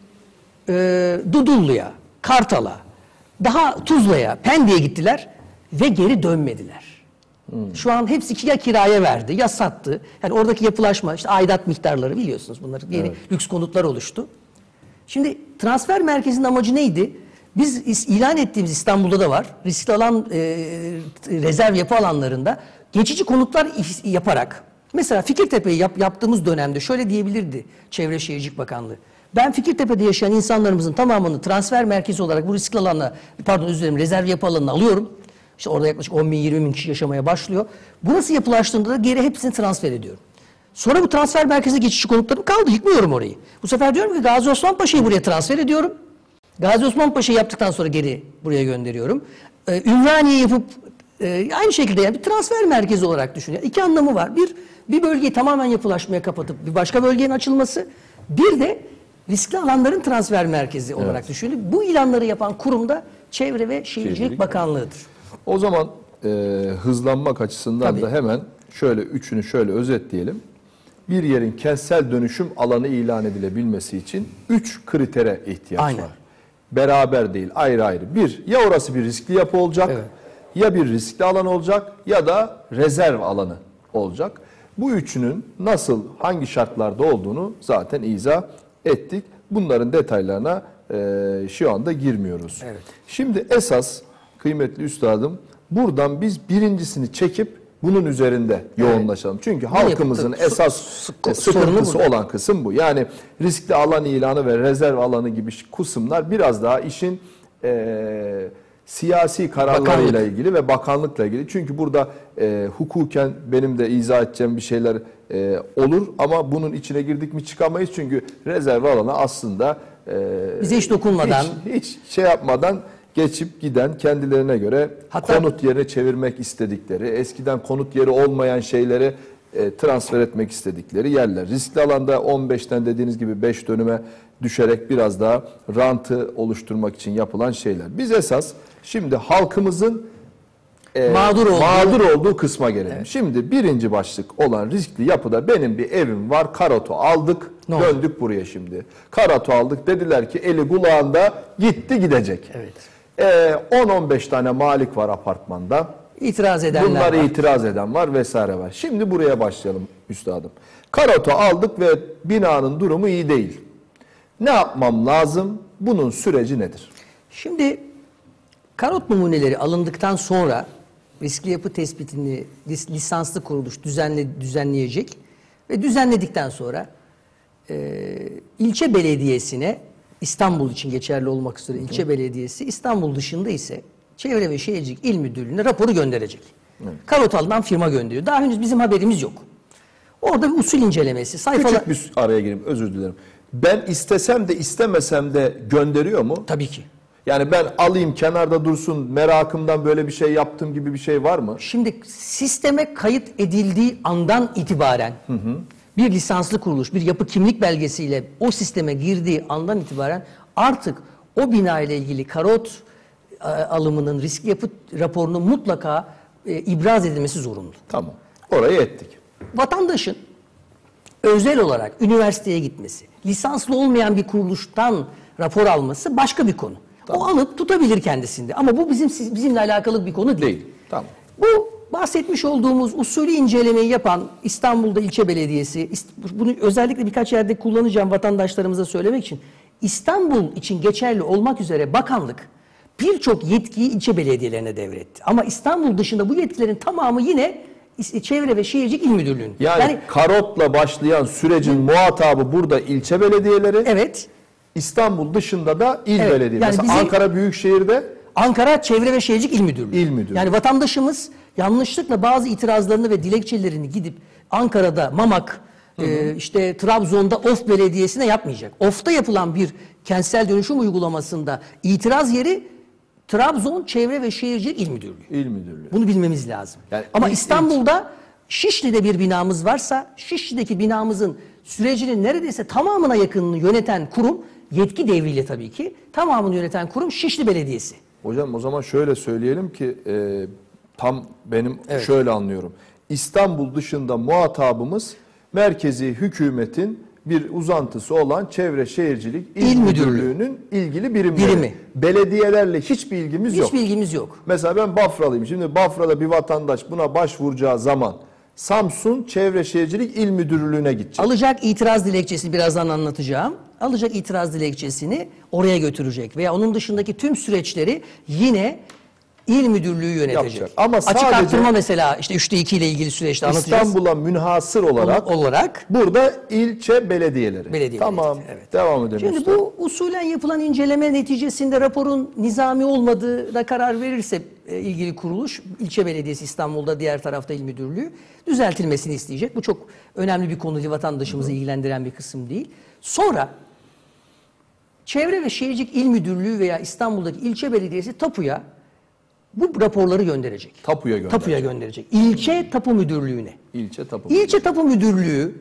e, Dudullu'ya, Kartal'a, daha Tuzla'ya, Pendik'e gittiler ve geri dönmediler. Hmm. Şu an hepsi ya kiraya verdi ya sattı. Yani oradaki yapılaşma, işte aidat miktarları biliyorsunuz, bunlar yeni evet. lüks konutlar oluştu. Şimdi transfer merkezinin amacı neydi? Biz ilan ettiğimiz, İstanbul'da da var, riskli alan, e, rezerv yapı alanlarında geçici konutlar yaparak, mesela Fikirtepe'yi yap, yaptığımız dönemde şöyle diyebilirdi Çevre Şehircilik Bakanlığı. Ben Fikirtepe'de yaşayan insanlarımızın tamamını transfer merkezi olarak bu riskli alana, pardon özür dilerim, rezerv yapı alanına alıyorum. İşte orada yaklaşık on bin yirmi bin kişi yaşamaya başlıyor. Burası yapılaştığında da geri hepsini transfer ediyorum. Sonra bu transfer merkezine geçici konutlarım kaldı. Yıkmıyorum orayı. Bu sefer diyorum ki Gazi Osman Paşa'yı buraya transfer ediyorum. Gazi Osman Paşa'yı yaptıktan sonra geri buraya gönderiyorum. Ee, Ümraniye yapıp e, aynı şekilde yani bir transfer merkezi olarak düşünün. Yani iki anlamı var. Bir, bir bölgeyi tamamen yapılaşmaya kapatıp bir başka bölgenin açılması. Bir de riskli alanların transfer merkezi olarak evet. düşünün. Bu ilanları yapan kurum da Çevre ve Şehircilik, Şehircilik Bakanlığı'dır. O zaman e, hızlanmak açısından Tabii. da hemen şöyle üçünü şöyle özetleyelim. Bir yerin kentsel dönüşüm alanı ilan edilebilmesi için üç kritere ihtiyaç Aynen. var. Beraber değil, ayrı ayrı. Bir, ya orası bir riskli yapı olacak, evet. ya bir riskli alan olacak ya da rezerv alanı olacak. Bu üçünün nasıl, hangi şartlarda olduğunu zaten izah ettik. Bunların detaylarına e, şu anda girmiyoruz. Evet. Şimdi esas kıymetli üstadım, buradan biz birincisini çekip bunun üzerinde yoğunlaşalım. Evet. Çünkü halkımızın Tabii. esas sıkıntısı olan kısım bu. Yani riskli alan ilanı ve rezerv alanı gibi kısımlar biraz daha işin e, siyasi kararlarıyla Bakanlık. ilgili ve bakanlıkla ilgili. Çünkü burada e, hukuken benim de izah edeceğim bir şeyler e, olur ama bunun içine girdik mi çıkamayız. Çünkü rezerv alanı aslında e, bize hiç dokunmadan, hiç, hiç şey yapmadan geçip giden, kendilerine göre Hatta, konut yerine çevirmek istedikleri, eskiden konut yeri olmayan şeyleri e, transfer etmek istedikleri yerler. Riskli alanda on beşten dediğiniz gibi beş dönüme düşerek biraz daha rantı oluşturmak için yapılan şeyler. Biz esas şimdi halkımızın e, mağdur, olduğu, mağdur olduğu kısma gelelim. Evet. Şimdi birinci başlık olan riskli yapıda benim bir evim var, karotu aldık, ne döndük oldu? Buraya şimdi. Karotu aldık, dediler ki eli kulağında, gitti gidecek. Evet. on on beş tane malik var apartmanda. İtiraz edenler Bunları var. itiraz eden var vesaire var. Şimdi buraya başlayalım üstadım. Karotu aldık ve binanın durumu iyi değil. Ne yapmam lazım? Bunun süreci nedir? Şimdi karot numuneleri alındıktan sonra riskli yapı tespitini lisanslı kuruluş düzenle, düzenleyecek ve düzenledikten sonra e, ilçe belediyesine, İstanbul için geçerli olmak üzere ilçe belediyesi, İstanbul dışında ise Çevre ve Şehircilik İl Müdürlüğü'ne raporu gönderecek. Evet. Karot alınan firma gönderiyor. Daha henüz bizim haberimiz yok. Orada bir usul incelemesi. Sayfalar... Küçük bir araya gireyim, özür dilerim. Ben istesem de istemesem de gönderiyor mu? Tabii ki. Yani ben alayım kenarda dursun, merakımdan böyle bir şey yaptım gibi bir şey var mı? Şimdi sisteme kayıt edildiği andan itibaren hı hı. bir lisanslı kuruluş, bir yapı kimlik belgesiyle o sisteme girdiği andan itibaren artık o bina ile ilgili karot e, alımının riskli yapı raporunun mutlaka e, ibraz edilmesi zorunlu. Tamam. Orayı ettik. Vatandaşın özel olarak üniversiteye gitmesi, lisanslı olmayan bir kuruluştan rapor alması başka bir konu. Tamam. O alıp tutabilir kendisinde. Ama bu bizim bizimle alakalı bir konu değil. Değil. Tamam. Bu bahsetmiş olduğumuz usulü incelemeyi yapan İstanbul'da ilçe belediyesi, bunu özellikle birkaç yerde kullanacağım vatandaşlarımıza söylemek için, İstanbul için geçerli olmak üzere bakanlık birçok yetkiyi ilçe belediyelerine devretti. Ama İstanbul dışında bu yetkilerin tamamı yine Çevre ve Şehircilik İl Müdürlüğü'nün. Yani, yani karotla başlayan sürecin muhatabı burada ilçe belediyeleri. Evet. İstanbul dışında da il evet. belediye. Yani Mesela Ankara Büyükşehir'de Ankara Çevre ve Şehircilik İl Müdürlüğü. İl Müdürlüğü. Yani vatandaşımız yanlışlıkla bazı itirazlarını ve dilekçelerini gidip Ankara'da Mamak, hı hı. E, işte Trabzon'da Of Belediyesi'ne yapmayacak. Of'ta yapılan bir kentsel dönüşüm uygulamasında itiraz yeri Trabzon Çevre ve Şehircilik İl Müdürlüğü. İl Müdürlüğü. Bunu bilmemiz lazım. Yani Ama il, İstanbul'da il... Şişli'de bir binamız varsa Şişli'deki binamızın sürecinin neredeyse tamamına yakınını yöneten kurum, yetki devriyle tabii ki, tamamını yöneten kurum Şişli Belediyesi. Hocam o zaman şöyle söyleyelim ki e, tam benim Evet. şöyle anlıyorum. İstanbul dışında muhatabımız merkezi hükümetin bir uzantısı olan Çevre Şehircilik İl, İl Müdürlüğü'nün ilgili birimleri. Birimi. Belediyelerle hiçbir ilgimiz yok. Hiçbir ilgimiz yok. Mesela ben Bafralıyım. Şimdi Bafra'da bir vatandaş buna başvuracağı zaman Samsun Çevre Şehircilik İl Müdürlüğü'ne gidecek. Alacak itiraz dilekçesini birazdan anlatacağım. Alacak itiraz dilekçesini oraya götürecek veya onun dışındaki tüm süreçleri yine İl Müdürlüğü yönetecek. Yapacak. Ama Açık sadece arttırma mesela işte üçte iki ile ilgili süreçte anlatacağız. İstanbul'a münhasır olarak olarak burada ilçe belediyeleri. Belediye tamam. belediye, evet. Devam edelim. Şimdi usta. bu usulen yapılan inceleme neticesinde raporun nizami olmadığına karar verirse e, ilgili kuruluş, ilçe belediyesi İstanbul'da, diğer tarafta il müdürlüğü düzeltilmesini isteyecek. Bu çok önemli bir konu değil, vatandaşımızı Hı. ilgilendiren bir kısım değil. Sonra Çevre ve Şehircilik İl Müdürlüğü veya İstanbul'daki ilçe belediyesi tapuya bu raporları gönderecek. Tapuya gönderecek. Tapuya gönderecek. İlçe Tapu Müdürlüğü'ne. İlçe Tapu İlçe Tapu Müdürlüğü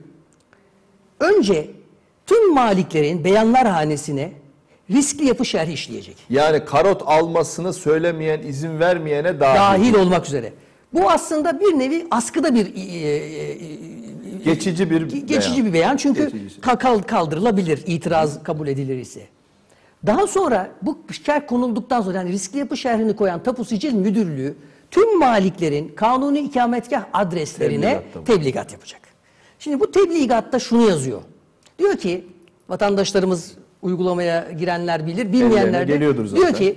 önce tüm maliklerin beyanlarhanesine riskli yapı şerhi işleyecek. Yani karot almasını söylemeyen, izin vermeyene dahil. Dahil olmak üzere. Bu aslında bir nevi askıda bir e, e, geçici bir geçici beyan. bir beyan. Çünkü Geçicisi. kaldırılabilir, itiraz kabul edilir ise. Daha sonra bu şerh konulduktan sonra yani riskli yapı şerhini koyan Tapu Sicil Müdürlüğü tüm maliklerin kanuni ikametgah adreslerine Tebligat, tebligat yapacak. Şimdi bu tebligatta şunu yazıyor. Diyor ki vatandaşlarımız uygulamaya girenler bilir, bilmeyenler de diyor ki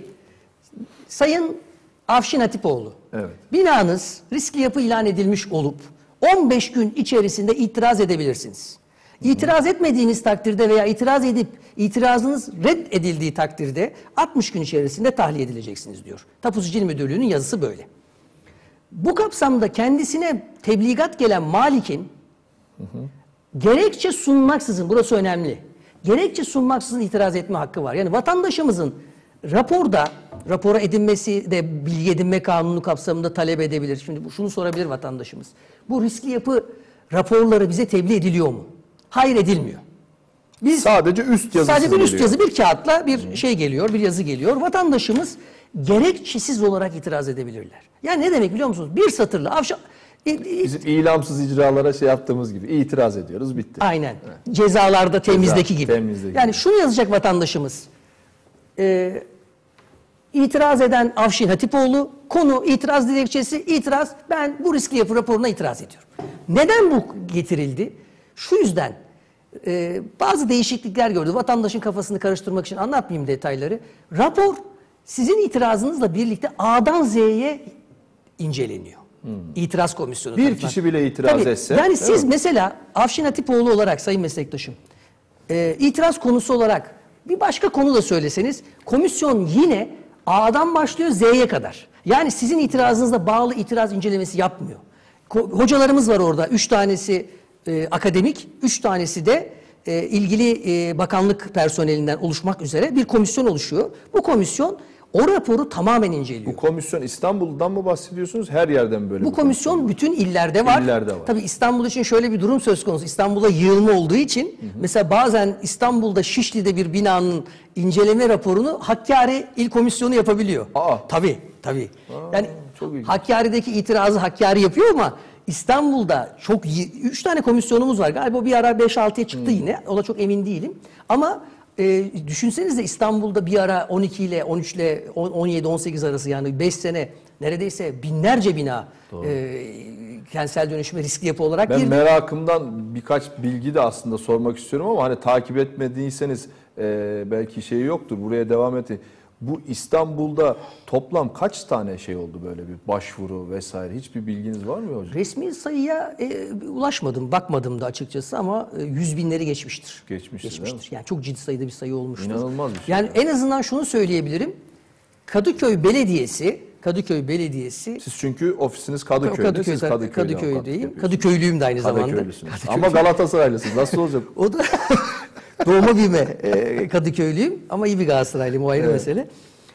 Sayın Afşin Hatipoğlu, evet. binanız riskli yapı ilan edilmiş olup on beş gün içerisinde itiraz edebilirsiniz. İtiraz etmediğiniz takdirde veya itiraz edip itirazınız reddedildiği takdirde altmış gün içerisinde tahliye edileceksiniz diyor. Tapu Sicil Müdürlüğü'nün yazısı böyle. Bu kapsamda kendisine tebligat gelen malikin hı hı. gerekçe sunmaksızın, burası önemli, gerekçe sunmaksızın itiraz etme hakkı var. Yani vatandaşımızın raporda, rapora edinmesi de bilgi edinme kanunu kapsamında talep edebilir. Şimdi şunu sorabilir vatandaşımız. Bu riskli yapı raporları bize tebliğ ediliyor mu? Hayır, edilmiyor. Biz sadece üst yazısı Sadece bir üst geliyor. yazı, bir kağıtla bir Hı. şey geliyor, bir yazı geliyor. Vatandaşımız gerekçesiz olarak itiraz edebilirler. Yani ne demek biliyor musunuz? Bir satırla avşa... Bizim ilamsız icralara şey yaptığımız gibi itiraz ediyoruz, bitti. Aynen. Evet. Cezalarda temizdeki Ceza, gibi. Temizdeki yani gibi. şunu yazacak vatandaşımız. Ee, itiraz eden Afşin Hatipoğlu, konu itiraz dilekçesi, itiraz, ben bu riskli yapı raporuna itiraz ediyorum. Neden bu getirildi? Şu yüzden e, bazı değişiklikler gördü. Vatandaşın kafasını karıştırmak için anlatmayayım detayları. Rapor sizin itirazınızla birlikte A'dan Z'ye inceleniyor. Hmm. İtiraz komisyonu bir tarafından. kişi bile itiraz Tabii, etse. Yani siz mi? Mesela Afşin Hatipoğlu olarak sayın meslektaşım e, itiraz konusu olarak bir başka konu da söyleseniz komisyon yine A'dan başlıyor Z'ye kadar. Yani sizin itirazınızla bağlı itiraz incelemesi yapmıyor. Ko- hocalarımız var orada. Üç tanesi e, akademik, üç tanesi de e, ilgili e, bakanlık personelinden oluşmak üzere bir komisyon oluşuyor. Bu komisyon o raporu tamamen inceliyor. Bu komisyon İstanbul'dan mı bahsediyorsunuz? Her yerden böyle. Bu komisyon komisyon bütün illerde var. İllerde var. Tabii İstanbul için şöyle bir durum söz konusu. İstanbul'a yığılma olduğu için hı hı. mesela bazen İstanbul'da Şişli'de bir binanın inceleme raporunu Hakkari İl Komisyonu yapabiliyor. Aa. Tabii, tabii. Aa, yani çok Hakkari'deki itirazı Hakkari yapıyor ama İstanbul'da çok üç tane komisyonumuz var. Galiba bir ara beş altıya çıktı hmm. yine. Ona çok emin değilim. Ama e, düşünsenize İstanbul'da bir ara on iki ile on üç ile on yedi on sekiz arası yani beş sene neredeyse binlerce bina e, kentsel dönüşüme riskli yapı olarak ben girdi. Merakımdan birkaç bilgi de aslında sormak istiyorum ama hani takip etmediyseniz e, belki şey yoktur. Buraya devam edin. Bu İstanbul'da toplam kaç tane şey oldu böyle bir başvuru vesaire? Hiçbir bilginiz var mı hocam? Resmi sayıya e, ulaşmadım, bakmadım da açıkçası ama e, yüz binleri geçmiştir. Geçmiştir, geçmiştir. Yani çok ciddi sayıda bir sayı olmuştur. İnanılmaz bir şey. Yani en azından şunu söyleyebilirim. Kadıköy Belediyesi, Kadıköy Belediyesi. Siz çünkü ofisiniz Kadıköy'de, Kadıköy, siz Kadıköy'de Kadıköy'deyim. Kadıköylüyüm de aynı zamanda. Kadıköylüsünüz. Ama Galatasaraylısınız. Nasıl olacak? O da doğma büyüme e, Kadıköylüyüm ama iyi bir Galatasaraylıyım, o ayrı evet. mesele.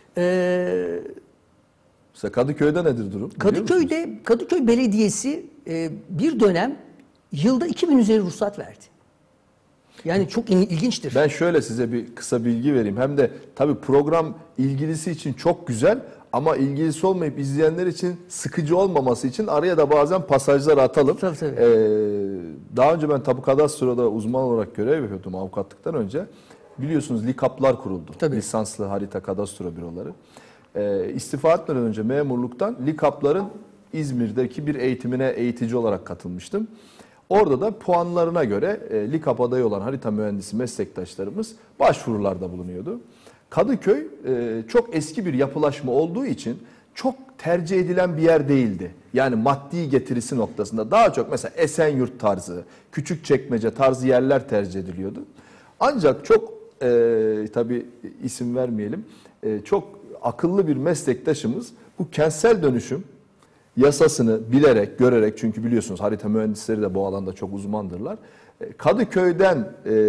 Ee, Mesela Kadıköy'de nedir durum? Kadıköy'de Kadıköy Belediyesi e, bir dönem yılda iki bin üzeri ruhsat verdi. Yani çok il- ilginçtir. Ben şöyle size bir kısa bilgi vereyim. Hem de tabii program ilgilisi için çok güzel ama ilgilisi olmayıp izleyenler için sıkıcı olmaması için araya da bazen pasajlar atalım. Tabii, tabii. Ee, daha önce ben tapu kadastroda uzman olarak görev yapıyordum avukatlıktan önce. Biliyorsunuz LİKAP'lar kuruldu. Tabii. Lisanslı harita kadastro büroları. Ee, istifa etmeden önce memurluktan LİKAP'ların İzmir'deki bir eğitimine eğitici olarak katılmıştım. Orada da puanlarına göre e, LİKAP adayı olan harita mühendisi meslektaşlarımız başvurularda bulunuyordu. Kadıköy e, çok eski bir yapılaşma olduğu için çok tercih edilen bir yer değildi. Yani maddi getirisi noktasında daha çok mesela Esenyurt tarzı, Küçükçekmece tarzı yerler tercih ediliyordu. Ancak çok e, tabii isim vermeyelim, e, çok akıllı bir meslektaşımız bu kentsel dönüşüm yasasını bilerek, görerek, çünkü biliyorsunuz harita mühendisleri de bu alanda çok uzmandırlar. Kadıköy'den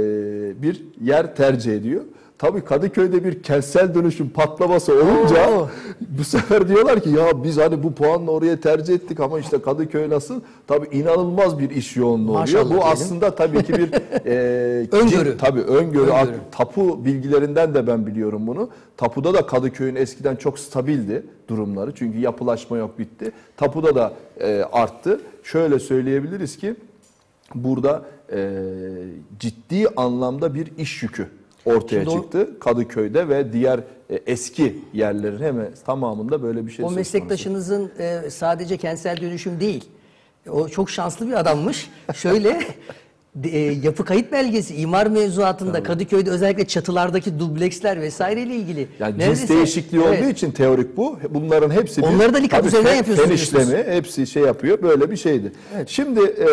bir yer tercih ediyor. Tabii Kadıköy'de bir kentsel dönüşüm patlaması olunca Oo. bu sefer diyorlar ki ya biz hani bu puanla oraya tercih ettik ama işte Kadıköy nasıl? Tabii inanılmaz bir iş yoğunluğu Maşallah oluyor. Bu diyelim. aslında tabii ki bir e, öngörü. Tabii öngörü. öngörü. Tapu bilgilerinden de ben biliyorum bunu. Tapuda da Kadıköy'ün eskiden çok stabildi durumları. Çünkü yapılaşma yok, bitti. Tapuda da e, arttı. Şöyle söyleyebiliriz ki burada e, ciddi anlamda bir iş yükü ortaya Şimdi çıktı. O, Kadıköy'de ve diğer e, eski yerlerin hemen tamamında böyle bir şey. O meslektaşınızın e, sadece kentsel dönüşüm değil. O çok şanslı bir adammış. Şöyle e, yapı kayıt belgesi, imar mevzuatında Tabii. Kadıköy'de özellikle çatılardaki dubleksler vesaireyle ilgili. Yani cins değişikliği evet. olduğu için teorik bu. Bunların hepsi Onları da LİKAP üzerinden yapıyorsunuz. Fen işlemi hepsi şey yapıyor. Böyle bir şeydi. Evet. Şimdi e,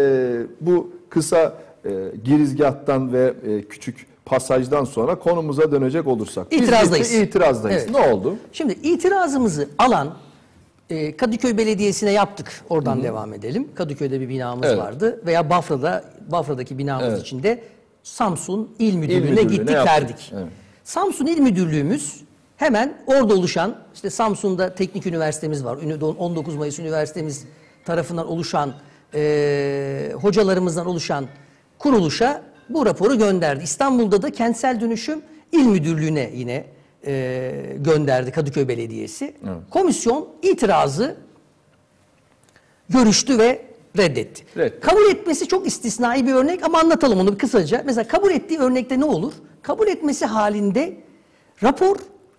bu kısa e, girizgahtan ve e, küçük pasajdan sonra konumuza dönecek olursak. İtirazdayız. Biz itirazdayız. Evet. Ne oldu? Şimdi itirazımızı alan e, Kadıköy Belediyesi'ne yaptık. Oradan Hı-hı. devam edelim. Kadıköy'de bir binamız evet. vardı veya Bafra'da Bafra'daki binamız evet. içinde Samsun İl Müdürlüğü'ne, İl Müdürlüğü'ne gittik yaptık. verdik. Evet. Samsun İl Müdürlüğümüz hemen orada oluşan, işte Samsun'da Teknik Üniversitemiz var. on dokuz Mayıs Üniversitemiz tarafından oluşan, e, hocalarımızdan oluşan kuruluşa bu raporu gönderdi. İstanbul'da da Kentsel Dönüşüm İl Müdürlüğü'ne yine e, gönderdi Kadıköy Belediyesi. Evet. Komisyon itirazı görüştü ve reddetti. Reddet. Kabul etmesi çok istisnai bir örnek ama anlatalım onu bir kısaca. Mesela kabul ettiği örnekte ne olur? Kabul etmesi halinde rapor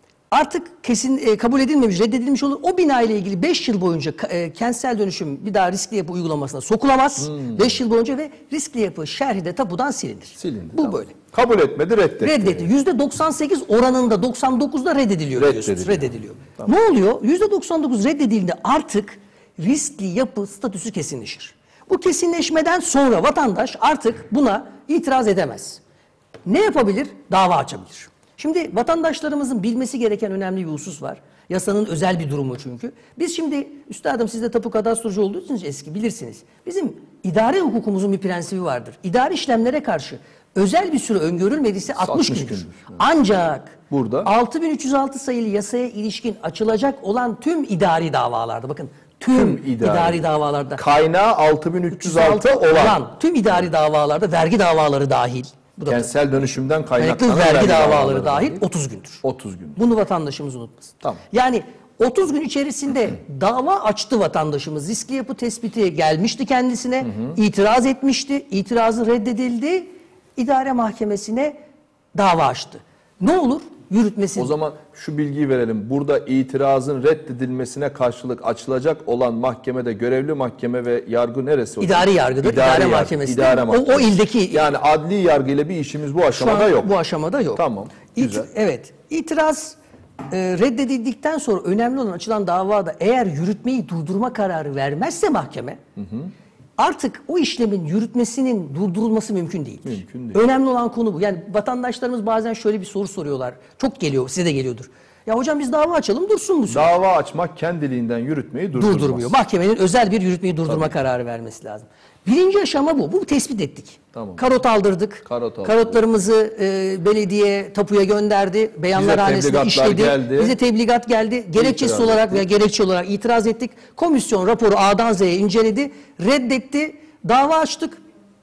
artık kesin e, kabul edilmemiş, reddedilmiş olur. O bina ile ilgili beş yıl boyunca e, kentsel dönüşüm bir daha riskli yapı uygulamasına sokulamaz. beş hmm. yıl boyunca ve riskli yapı şerhi de tapudan silinir. Silindi. Bu tamam. böyle. Kabul etmedi, reddetti. Reddetti. yüzde doksan sekiz oranında doksan dokuzda reddediliyor. Reddediliyor. reddediliyor. Tamam. Ne oluyor? yüzde doksan dokuz reddedildiğinde artık riskli yapı statüsü kesinleşir. Bu kesinleşmeden sonra vatandaş artık buna itiraz edemez. Ne yapabilir? Dava açabilir. Şimdi vatandaşlarımızın bilmesi gereken önemli bir husus var. Yasanın özel bir durumu çünkü. Biz şimdi, üstadım siz de tapu kadastrocu olduğunuz için eski bilirsiniz. Bizim idari hukukumuzun bir prensibi vardır. İdari işlemlere karşı özel bir süre öngörülmediyse altmış gündür. gündür. Evet. Ancak burada altı bin üç yüz altı sayılı yasaya ilişkin açılacak olan tüm idari davalarda, bakın tüm, tüm idari. idari davalarda. Kaynağı altı bin üç yüz altı olan. olan tüm idari davalarda, vergi davaları dahil. Bu kentsel dönüşümden kaynaklanan vergi, vergi davaları, davaları dahil otuz gündür. otuz gün. Bunu vatandaşımız unutmasın. Tamam. Yani otuz gün içerisinde dava açtı vatandaşımız. Riskli yapı tespiti gelmişti kendisine. Hı hı. İtiraz etmişti. İtirazı reddedildi. İdare mahkemesine dava açtı. Ne olur? Yürütmesi. O zaman şu bilgiyi verelim. Burada itirazın reddedilmesine karşılık açılacak olan mahkemede görevli mahkeme ve yargı neresi hocam? İdari yargıdır. İdare, idare mahkemesi. İdare mahkemesi. O, o ildeki. Yani adli yargıyla bir işimiz bu aşamada yok. Bu aşamada yok. Tamam. Güzel. İt, evet. İtiraz e, reddedildikten sonra önemli olan açılan davada eğer yürütmeyi durdurma kararı vermezse mahkeme, hı hı, artık o işlemin yürütmesinin durdurulması mümkün değildir. Mümkün değil. Önemli olan konu bu. Yani vatandaşlarımız bazen şöyle bir soru soruyorlar. Çok geliyor, size de geliyordur. Ya hocam biz dava açalım, dursun bu süre. Dava açmak kendiliğinden yürütmeyi durdurmaz. Durdurmuyor. Mahkemenin özel bir yürütmeyi durdurma Tabii. kararı vermesi lazım. Birinci aşama bu. Bu tespit ettik. Tamam. Karot aldırdık. Karot aldırdık. Karotlarımızı e, belediye tapuya gönderdi. Beyanlarhanesine işledi. Geldi. Bize tebligat geldi. Gerekçesi itiraz olarak ettik. veya gerekçe olarak itiraz ettik. Komisyon raporu A'dan Z'ye inceledi. Reddetti. Dava açtık.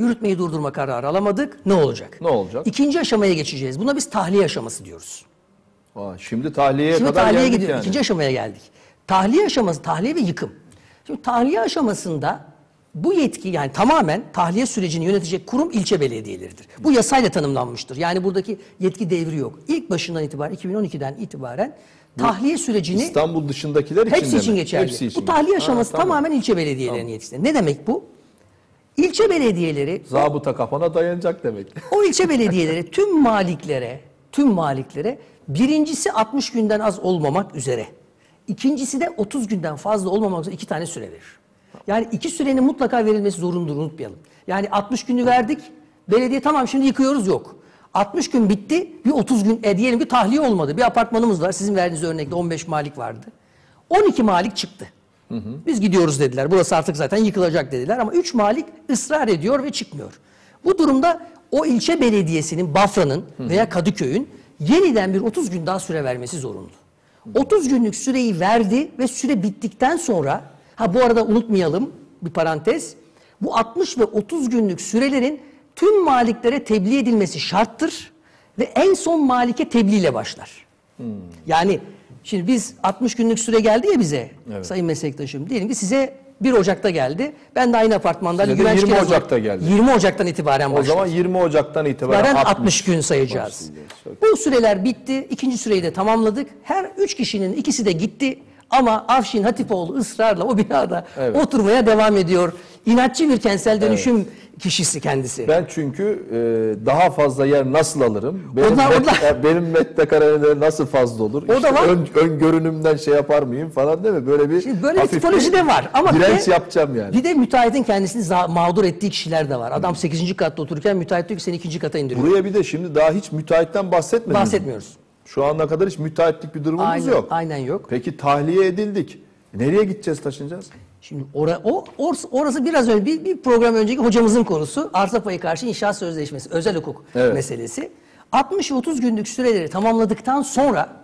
Yürütmeyi durdurma kararı alamadık. Ne olacak? Ne olacak? İkinci aşamaya geçeceğiz. Buna biz tahliye aşaması diyoruz. Aa, şimdi tahliyeye Şimdi kadar tahliye geldik gidiyor. yani. İkinci aşamaya geldik. Tahliye aşaması, tahliye ve yıkım. Şimdi tahliye aşamasında bu yetki, yani tamamen tahliye sürecini yönetecek kurum ilçe belediyeleridir. Bu yasayla tanımlanmıştır. Yani buradaki yetki devri yok. İlk başından itibaren, iki bin on ikiden itibaren tahliye sürecini İstanbul dışındakiler için hepsi de için mi? geçerli. Hepsi için. Bu tahliye Ha, aşaması tamam. tamamen ilçe belediyelerinin yetkisinde. Ne demek bu? İlçe belediyeleri Zabıta kafana dayanacak demek. o ilçe belediyeleri tüm maliklere, tüm maliklere birincisi altmış günden az olmamak üzere, ikincisi de otuz günden fazla olmamak üzere iki tane süre verir. Yani iki sürenin mutlaka verilmesi zorunludur, unutmayalım. Yani altmış günü verdik, belediye tamam şimdi yıkıyoruz, yok. altmış gün bitti, bir otuz gün, e, diyelim ki tahliye olmadı. Bir apartmanımız var, sizin verdiğiniz örnekte on beş malik vardı. on iki malik çıktı. Hı hı. Biz gidiyoruz dediler, burası artık zaten yıkılacak dediler ama üç malik ısrar ediyor ve çıkmıyor. Bu durumda o ilçe belediyesinin, Bafra'nın veya Kadıköy'ün yeniden bir otuz gün daha süre vermesi zorunlu. otuz günlük süreyi verdi ve süre bittikten sonra, ha bu arada unutmayalım bir parantez, bu altmış ve otuz günlük sürelerin tüm maliklere tebliğ edilmesi şarttır ve en son malike tebliğ ile başlar. Hmm. Yani şimdi biz altmış günlük süre geldi ya bize, evet. Sayın meslektaşım, diyelim ki size bir Ocak'ta geldi. Ben de aynı apartmanda yirmi Kirazlar, Ocak'ta geldi. yirmi Ocak'tan itibaren başladı. O zaman yirmi Ocak'tan itibaren altmış, altmış gün sayacağız. Bu süreler bitti. İkinci süreyi de tamamladık. Her üç kişinin ikisi de gitti. Ama Afşin Hatipoğlu ısrarla o binada evet. oturmaya devam ediyor. İnatçı bir kentsel dönüşüm evet. kişisi kendisi. Ben çünkü e, daha fazla yer nasıl alırım? Benim, onlar, met, onlar... benim metrekareleri nasıl fazla olur? O işte da var. Ön, ön görünümden şey yapar mıyım falan değil mi? Böyle bir Şimdi böyle bir tipoloji de var. Ama direnç de, yapacağım yani. Bir de müteahhitin kendisini mağdur ettiği kişiler de var. Adam sekizinci katta otururken müteahhit diyor ki seni ikinci kata indiriyor. Buraya bir de şimdi daha hiç müteahhitten bahsetmedik. Bahsetmiyoruz. Şu ana kadar hiç müteahhitlik bir durumumuz aynen, yok. Aynen yok. Peki tahliye edildik. Nereye gideceğiz, taşınacağız? Şimdi ora, o, orası, orası biraz önce bir, bir program önceki hocamızın konusu. Arsa payı karşı inşaat sözleşmesi, özel hukuk evet. meselesi. altmış ve otuz günlük süreleri tamamladıktan sonra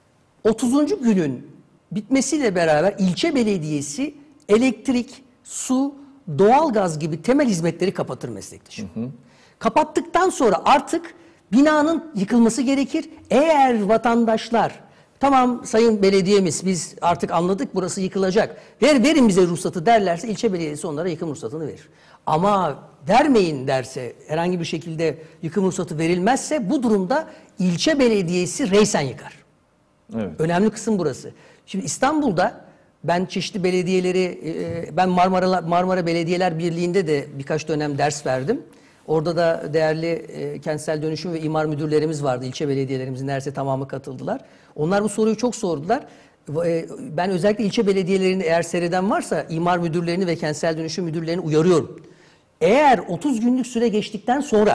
otuzuncu günün bitmesiyle beraber ilçe belediyesi elektrik, su, doğalgaz gibi temel hizmetleri kapatır meslektaşım. Hı hı. Kapattıktan sonra artık binanın yıkılması gerekir. Eğer vatandaşlar tamam sayın belediyemiz biz artık anladık burası yıkılacak, ver verin bize ruhsatı derlerse ilçe belediyesi onlara yıkım ruhsatını verir. Ama vermeyin derse, herhangi bir şekilde yıkım ruhsatı verilmezse bu durumda ilçe belediyesi reysen yıkar. Evet. Önemli kısım burası. Şimdi İstanbul'da ben çeşitli belediyeleri, ben Marmara, Marmara Belediyeler Birliği'nde de birkaç dönem ders verdim. Orada da değerli e, kentsel dönüşüm ve imar müdürlerimiz vardı. İlçe belediyelerimizin neredeyse tamamı katıldılar. Onlar bu soruyu çok sordular. E, ben özellikle ilçe belediyelerinde eğer seyreden varsa imar müdürlerini ve kentsel dönüşüm müdürlerini uyarıyorum. Eğer otuz günlük süre geçtikten sonra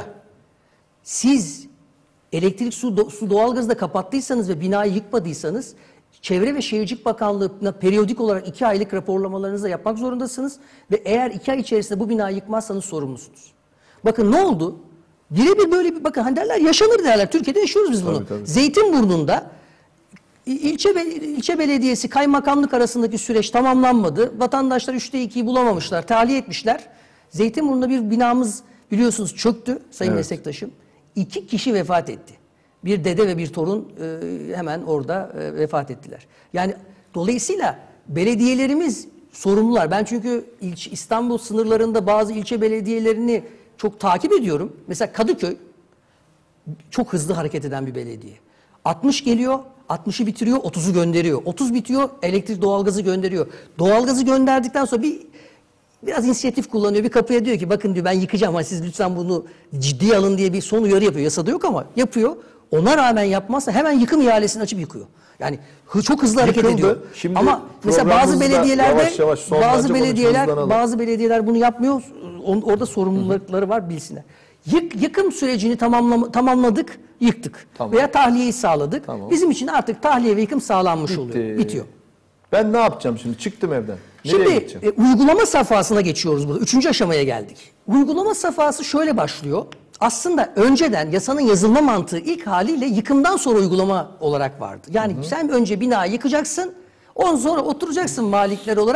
siz elektrik, su, do, su doğalgazı da kapattıysanız ve binayı yıkmadıysanız Çevre ve Şehircilik Bakanlığı'na periyodik olarak iki aylık raporlamalarınızı da yapmak zorundasınız. Ve eğer iki ay içerisinde bu binayı yıkmazsanız sorumlusunuz. Bakın ne oldu? Birebir böyle bir, bakın hani derler yaşanır derler. Türkiye'de yaşıyoruz biz bunu. Tabii, tabii. Zeytinburnu'nda ilçe, ilçe belediyesi kaymakamlık arasındaki süreç tamamlanmadı. Vatandaşlar üçte ikiyi bulamamışlar, tahliye etmişler. Zeytinburnu'nda bir binamız biliyorsunuz çöktü sayın evet. meslektaşım. İki kişi vefat etti. Bir dede ve bir torun e, hemen orada e, vefat ettiler. Yani dolayısıyla belediyelerimiz sorumlular. Ben çünkü ilç, İstanbul sınırlarında bazı ilçe belediyelerini çok takip ediyorum. Mesela Kadıköy çok hızlı hareket eden bir belediye. altmış geliyor, altmışı bitiriyor, otuzu gönderiyor. otuz bitiyor, elektrik doğalgazı gönderiyor. Doğalgazı gönderdikten sonra bir biraz inisiyatif kullanıyor. Bir kapıya diyor ki bakın diyor ben yıkacağım ama siz lütfen bunu ciddiye alın diye bir son uyarı yapıyor. Yasada yok ama yapıyor. Ona rağmen yapmazsa hemen yıkım ihalesini açıp yıkıyor. Yani çok hızlı hareket Yıkıldı. ediyor. Şimdi ama mesela bazı belediyelerde yavaş yavaş bazı belediyeler bazı belediyeler bunu yapmıyor. Orada sorumlulukları var, bilsinler. Yık, yıkım sürecini tamamla, tamamladık, yıktık. Tamam. Veya tahliyeyi sağladık. Tamam. Bizim için artık tahliye ve yıkım sağlanmış Bitti. oluyor. Bitiyor. Ben ne yapacağım şimdi? Çıktım evden. Nereye şimdi e, uygulama safhasına geçiyoruz burada. Üçüncü aşamaya geldik. Uygulama safhası şöyle başlıyor. Aslında önceden yasanın yazılma mantığı ilk haliyle yıkımdan sonra uygulama olarak vardı. Yani hı hı. sen önce binayı yıkacaksın, ondan sonra oturacaksın malikler olarak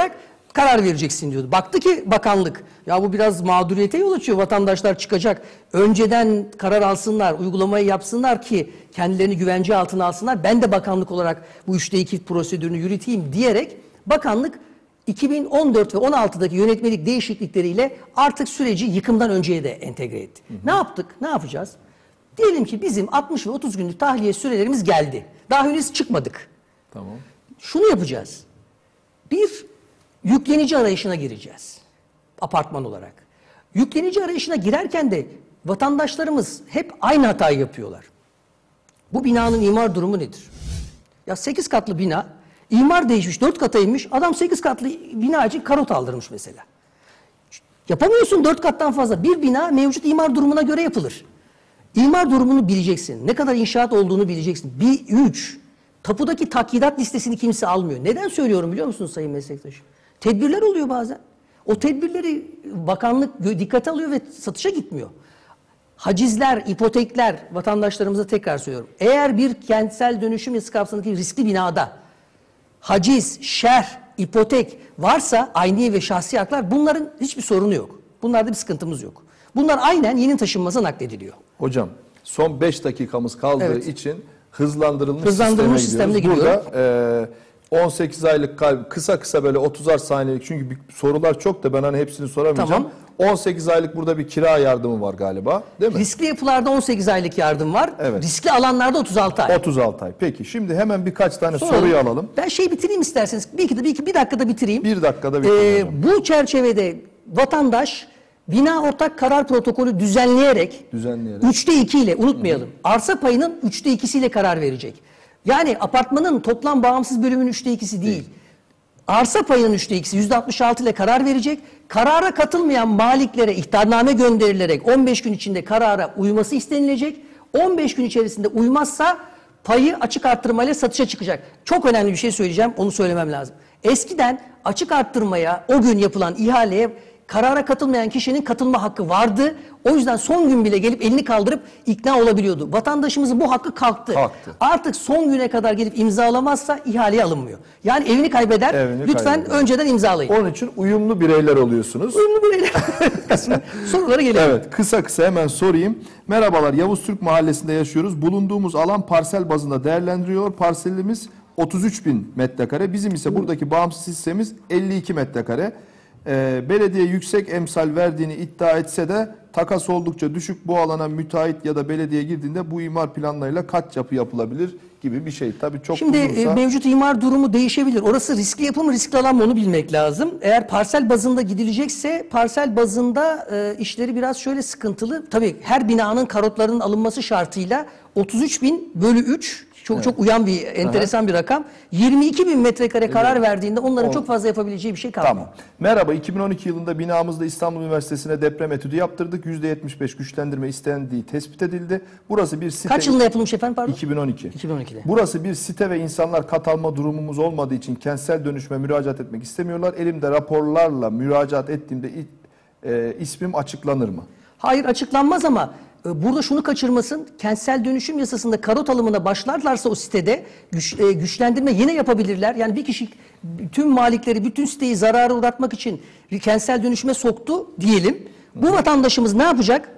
karar vereceksin diyordu. Baktı ki bakanlık, ya bu biraz mağduriyete yol açıyor, vatandaşlar çıkacak. Önceden karar alsınlar, uygulamayı yapsınlar ki kendilerini güvence altına alsınlar. Ben de bakanlık olarak bu üçte iki prosedürünü yürüteyim diyerek bakanlık iki bin on dört ve on altıdaki yönetmelik değişiklikleriyle artık süreci yıkımdan önceye de entegre etti. Hı hı. Ne yaptık? Ne yapacağız? Diyelim ki bizim altmış ve otuz günlük tahliye sürelerimiz geldi. Daha henüz çıkmadık. Tamam. Şunu yapacağız. Bir yüklenici arayışına gireceğiz. Apartman olarak. Yüklenici arayışına girerken de vatandaşlarımız hep aynı hatayı yapıyorlar. Bu binanın imar durumu nedir? Ya sekiz katlı bina, imar değişmiş, dört kata inmiş, adam sekiz katlı bina için karot aldırmış mesela. Yapamıyorsun dört kattan fazla. Bir bina mevcut imar durumuna göre yapılır. İmar durumunu bileceksin. Ne kadar inşaat olduğunu bileceksin. Bir, üç, tapudaki takyidat listesini kimse almıyor. Neden söylüyorum biliyor musunuz sayın meslektaşım? Tedbirler oluyor bazen. O tedbirleri bakanlık dikkate alıyor ve satışa gitmiyor. Hacizler, ipotekler, vatandaşlarımıza tekrar söylüyorum. Eğer bir kentsel dönüşüm yasası kapsamındaki riskli binada haciz, şerh, ipotek varsa ayni ve şahsi haklar, bunların hiçbir sorunu yok. Bunlarda bir sıkıntımız yok. Bunlar aynen yeni taşınmaza naklediliyor. Hocam son beş dakikamız kaldığı Evet. için hızlandırılmış, Hızlandırılmış sisteme sistemde gidiyoruz. Burada e, on sekiz aylık kalp kısa kısa böyle otuzar saniyelik, çünkü bir, sorular çok da ben hani hepsini soramayacağım. Tamam. on sekiz aylık burada bir kira yardımı var galiba, değil mi? Riskli yapılarda on sekiz aylık yardım var. Evet. Riskli alanlarda otuz altı ay. otuz altı ay. Peki şimdi hemen birkaç tane Soralım. soruyu alalım. Ben şey bitireyim isterseniz. Bir, iki, bir, iki, bir dakikada bitireyim. Bir dakikada bitirelim hocam. Ee, bu çerçevede vatandaş bina ortak karar protokolü düzenleyerek, Düzenleyerek. üçte iki ile unutmayalım. Hı. Arsa payının üçte ikisiyle karar verecek. Yani apartmanın toplam bağımsız bölümünün üçte ikisi değil. değil. Arsa payının üçte ikisi yüzde altmış altı ile karar verecek. Karara katılmayan maliklere ihtarname gönderilerek on beş gün içinde karara uyması istenilecek. on beş gün içerisinde uymazsa payı açık arttırmayla satışa çıkacak. Çok önemli bir şey söyleyeceğim, onu söylemem lazım. Eskiden açık arttırmaya, o gün yapılan ihaleye karara katılmayan kişinin katılma hakkı vardı. O yüzden son gün bile gelip elini kaldırıp ikna olabiliyordu. Vatandaşımızın bu hakkı kalktı. kalktı. Artık son güne kadar gelip imzalamazsa ihaleye alınmıyor. Yani evini kaybeder. Evini Lütfen kaybeder. Önceden imzalayın. Onun için uyumlu bireyler oluyorsunuz. Uyumlu bireyler. Sorulara gelelim. Evet, kısa kısa hemen sorayım. Merhabalar, Yavuz Türk Mahallesi'nde yaşıyoruz. Bulunduğumuz alan parsel bazında değerlendiriyor. Parselimiz otuz üç bin metrekare. Bizim ise buradaki bağımsız hissemiz elli iki metrekare. Ee, belediye yüksek emsal verdiğini iddia etse de takas oldukça düşük, bu alana müteahhit ya da belediye girdiğinde bu imar planlarıyla kaç yapı yapılabilir gibi bir şey. Tabii çok Şimdi uzunsa... e, mevcut imar durumu değişebilir. Orası riskli yapı mı, riskli alan mı, onu bilmek lazım. Eğer parsel bazında gidilecekse parsel bazında e, işleri biraz şöyle sıkıntılı. Tabii her binanın karotlarının alınması şartıyla otuz üç bin bölü üç çok evet. çok uyan bir enteresan Aha. bir rakam. yirmi iki bin metrekare karar evet. verdiğinde onların o... çok fazla yapabileceği bir şey kalmıyor. Tamam. Merhaba, iki bin on iki yılında binamızda İstanbul Üniversitesi'ne deprem etüdü yaptırdık. yüzde yetmiş beş güçlendirme istendiği tespit edildi. Burası bir site... Kaç yılında yapılmış efendim pardon? iki bin on iki. iki bin on ikide. Burası bir site ve insanlar kat alma durumumuz olmadığı için kentsel dönüşme müracaat etmek istemiyorlar. Elimde raporlarla müracaat ettiğimde e, ismim açıklanır mı? Hayır, açıklanmaz ama burada şunu kaçırmasın, kentsel dönüşüm yasasında karot alımına başlarlarsa o sitede güç, e, güçlendirme yine yapabilirler. Yani bir kişi tüm malikleri, bütün siteyi zarara uğratmak için kentsel dönüşüme soktu diyelim. Bu Hı. vatandaşımız ne yapacak?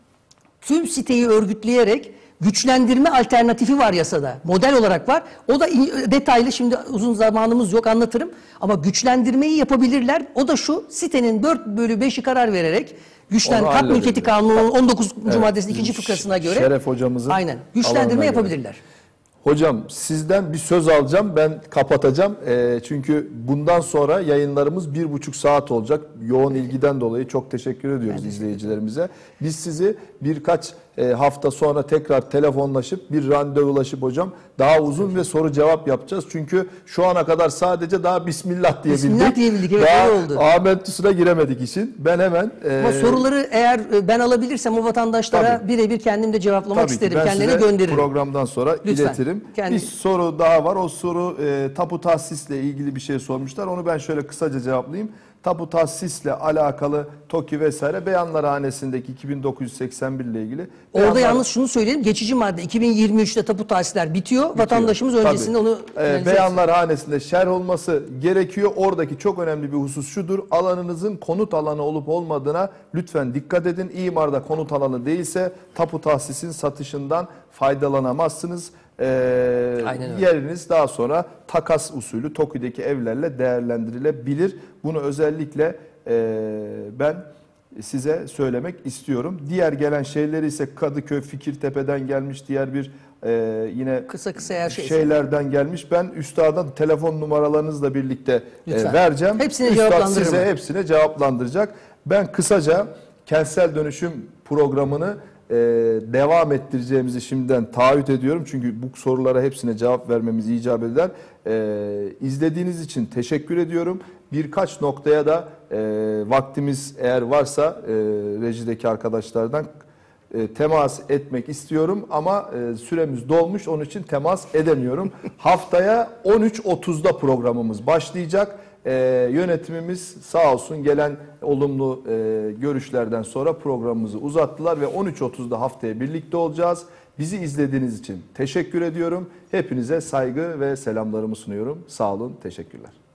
Tüm siteyi örgütleyerek güçlendirme alternatifi var yasada. Model olarak var. O da detaylı, şimdi uzun zamanımız yok, anlatırım. Ama güçlendirmeyi yapabilirler. O da şu: sitenin dört bölü beşi karar vererek güçlen kat mülkiyeti kanununun on dokuzuncu Evet, maddesinin ikinci fıkrasına göre Şeref hocamızın aynen güçlendirme yapabilirler. Göre. Hocam sizden bir söz alacağım, ben kapatacağım. E, çünkü bundan sonra yayınlarımız bir buçuk saat olacak. Yoğun ilgiden dolayı çok teşekkür ediyoruz ben izleyicilerimize. Biz sizi birkaç e, hafta sonra tekrar telefonlaşıp bir randevulaşıp hocam daha uzun ve soru cevap yapacağız. Çünkü şu ana kadar sadece daha Bismillah diyebildik. Bismillah diyebildik, evet, daha öyle oldu. Amentüsüne giremedik işin. Ben hemen... E, Ama soruları eğer ben alabilirsem o vatandaşlara birebir kendim de cevaplamak tabii isterim. Ben kendilerine gönderirim. Programdan sonra Lütfen. iletirim. Kendi... Bir soru daha var. O soru e, tapu tahsisle ilgili bir şey sormuşlar. Onu ben şöyle kısaca cevaplayayım. Tapu tahsisle alakalı TOKİ vesaire beyanlarhanesindeki iki bin dokuz yüz seksen bir ile ilgili. Orada beyanlar- yalnız şunu söyleyelim. Geçici madde iki bin yirmi üçte tapu tahsisler bitiyor. Bitiyor. Vatandaşımız Tabii. öncesinde onu Ee, realize etsin. beyanlarhanesinde şerh olması gerekiyor. Oradaki çok önemli bir husus şudur. Alanınızın konut alanı olup olmadığına lütfen dikkat edin. İmarda konut alanı değilse tapu tahsisin satışından faydalanamazsınız. Ee, Aynen öyle. yeriniz daha sonra takas usulü TOKİ'deki evlerle değerlendirilebilir. Bunu özellikle e, ben size söylemek istiyorum. Diğer gelen şeyleri ise Kadıköy, Fikirtepe'den gelmiş, diğer bir e, yine Kısa kısa her şeyse. şeylerden gelmiş. Ben üstadan telefon numaralarınızla birlikte e, Lütfen. vereceğim. Hepsine Üstad cevaplandırırım. size hepsine cevaplandıracak. Ben kısaca kentsel dönüşüm programını e, devam ettireceğimizi şimdiden taahhüt ediyorum. Çünkü bu sorulara hepsine cevap vermemiz icap eder. E, izlediğiniz için teşekkür ediyorum. Birkaç noktaya da e, vaktimiz eğer varsa e, rejideki arkadaşlardan e, temas etmek istiyorum ama e, süremiz dolmuş, onun için temas edemiyorum. Haftaya on üç otuzda programımız başlayacak. E, yönetimimiz sağ olsun gelen olumlu e, görüşlerden sonra programımızı uzattılar ve on üç otuzda haftaya birlikte olacağız. Bizi izlediğiniz için teşekkür ediyorum. Hepinize saygı ve selamlarımı sunuyorum. Sağ olun, teşekkürler.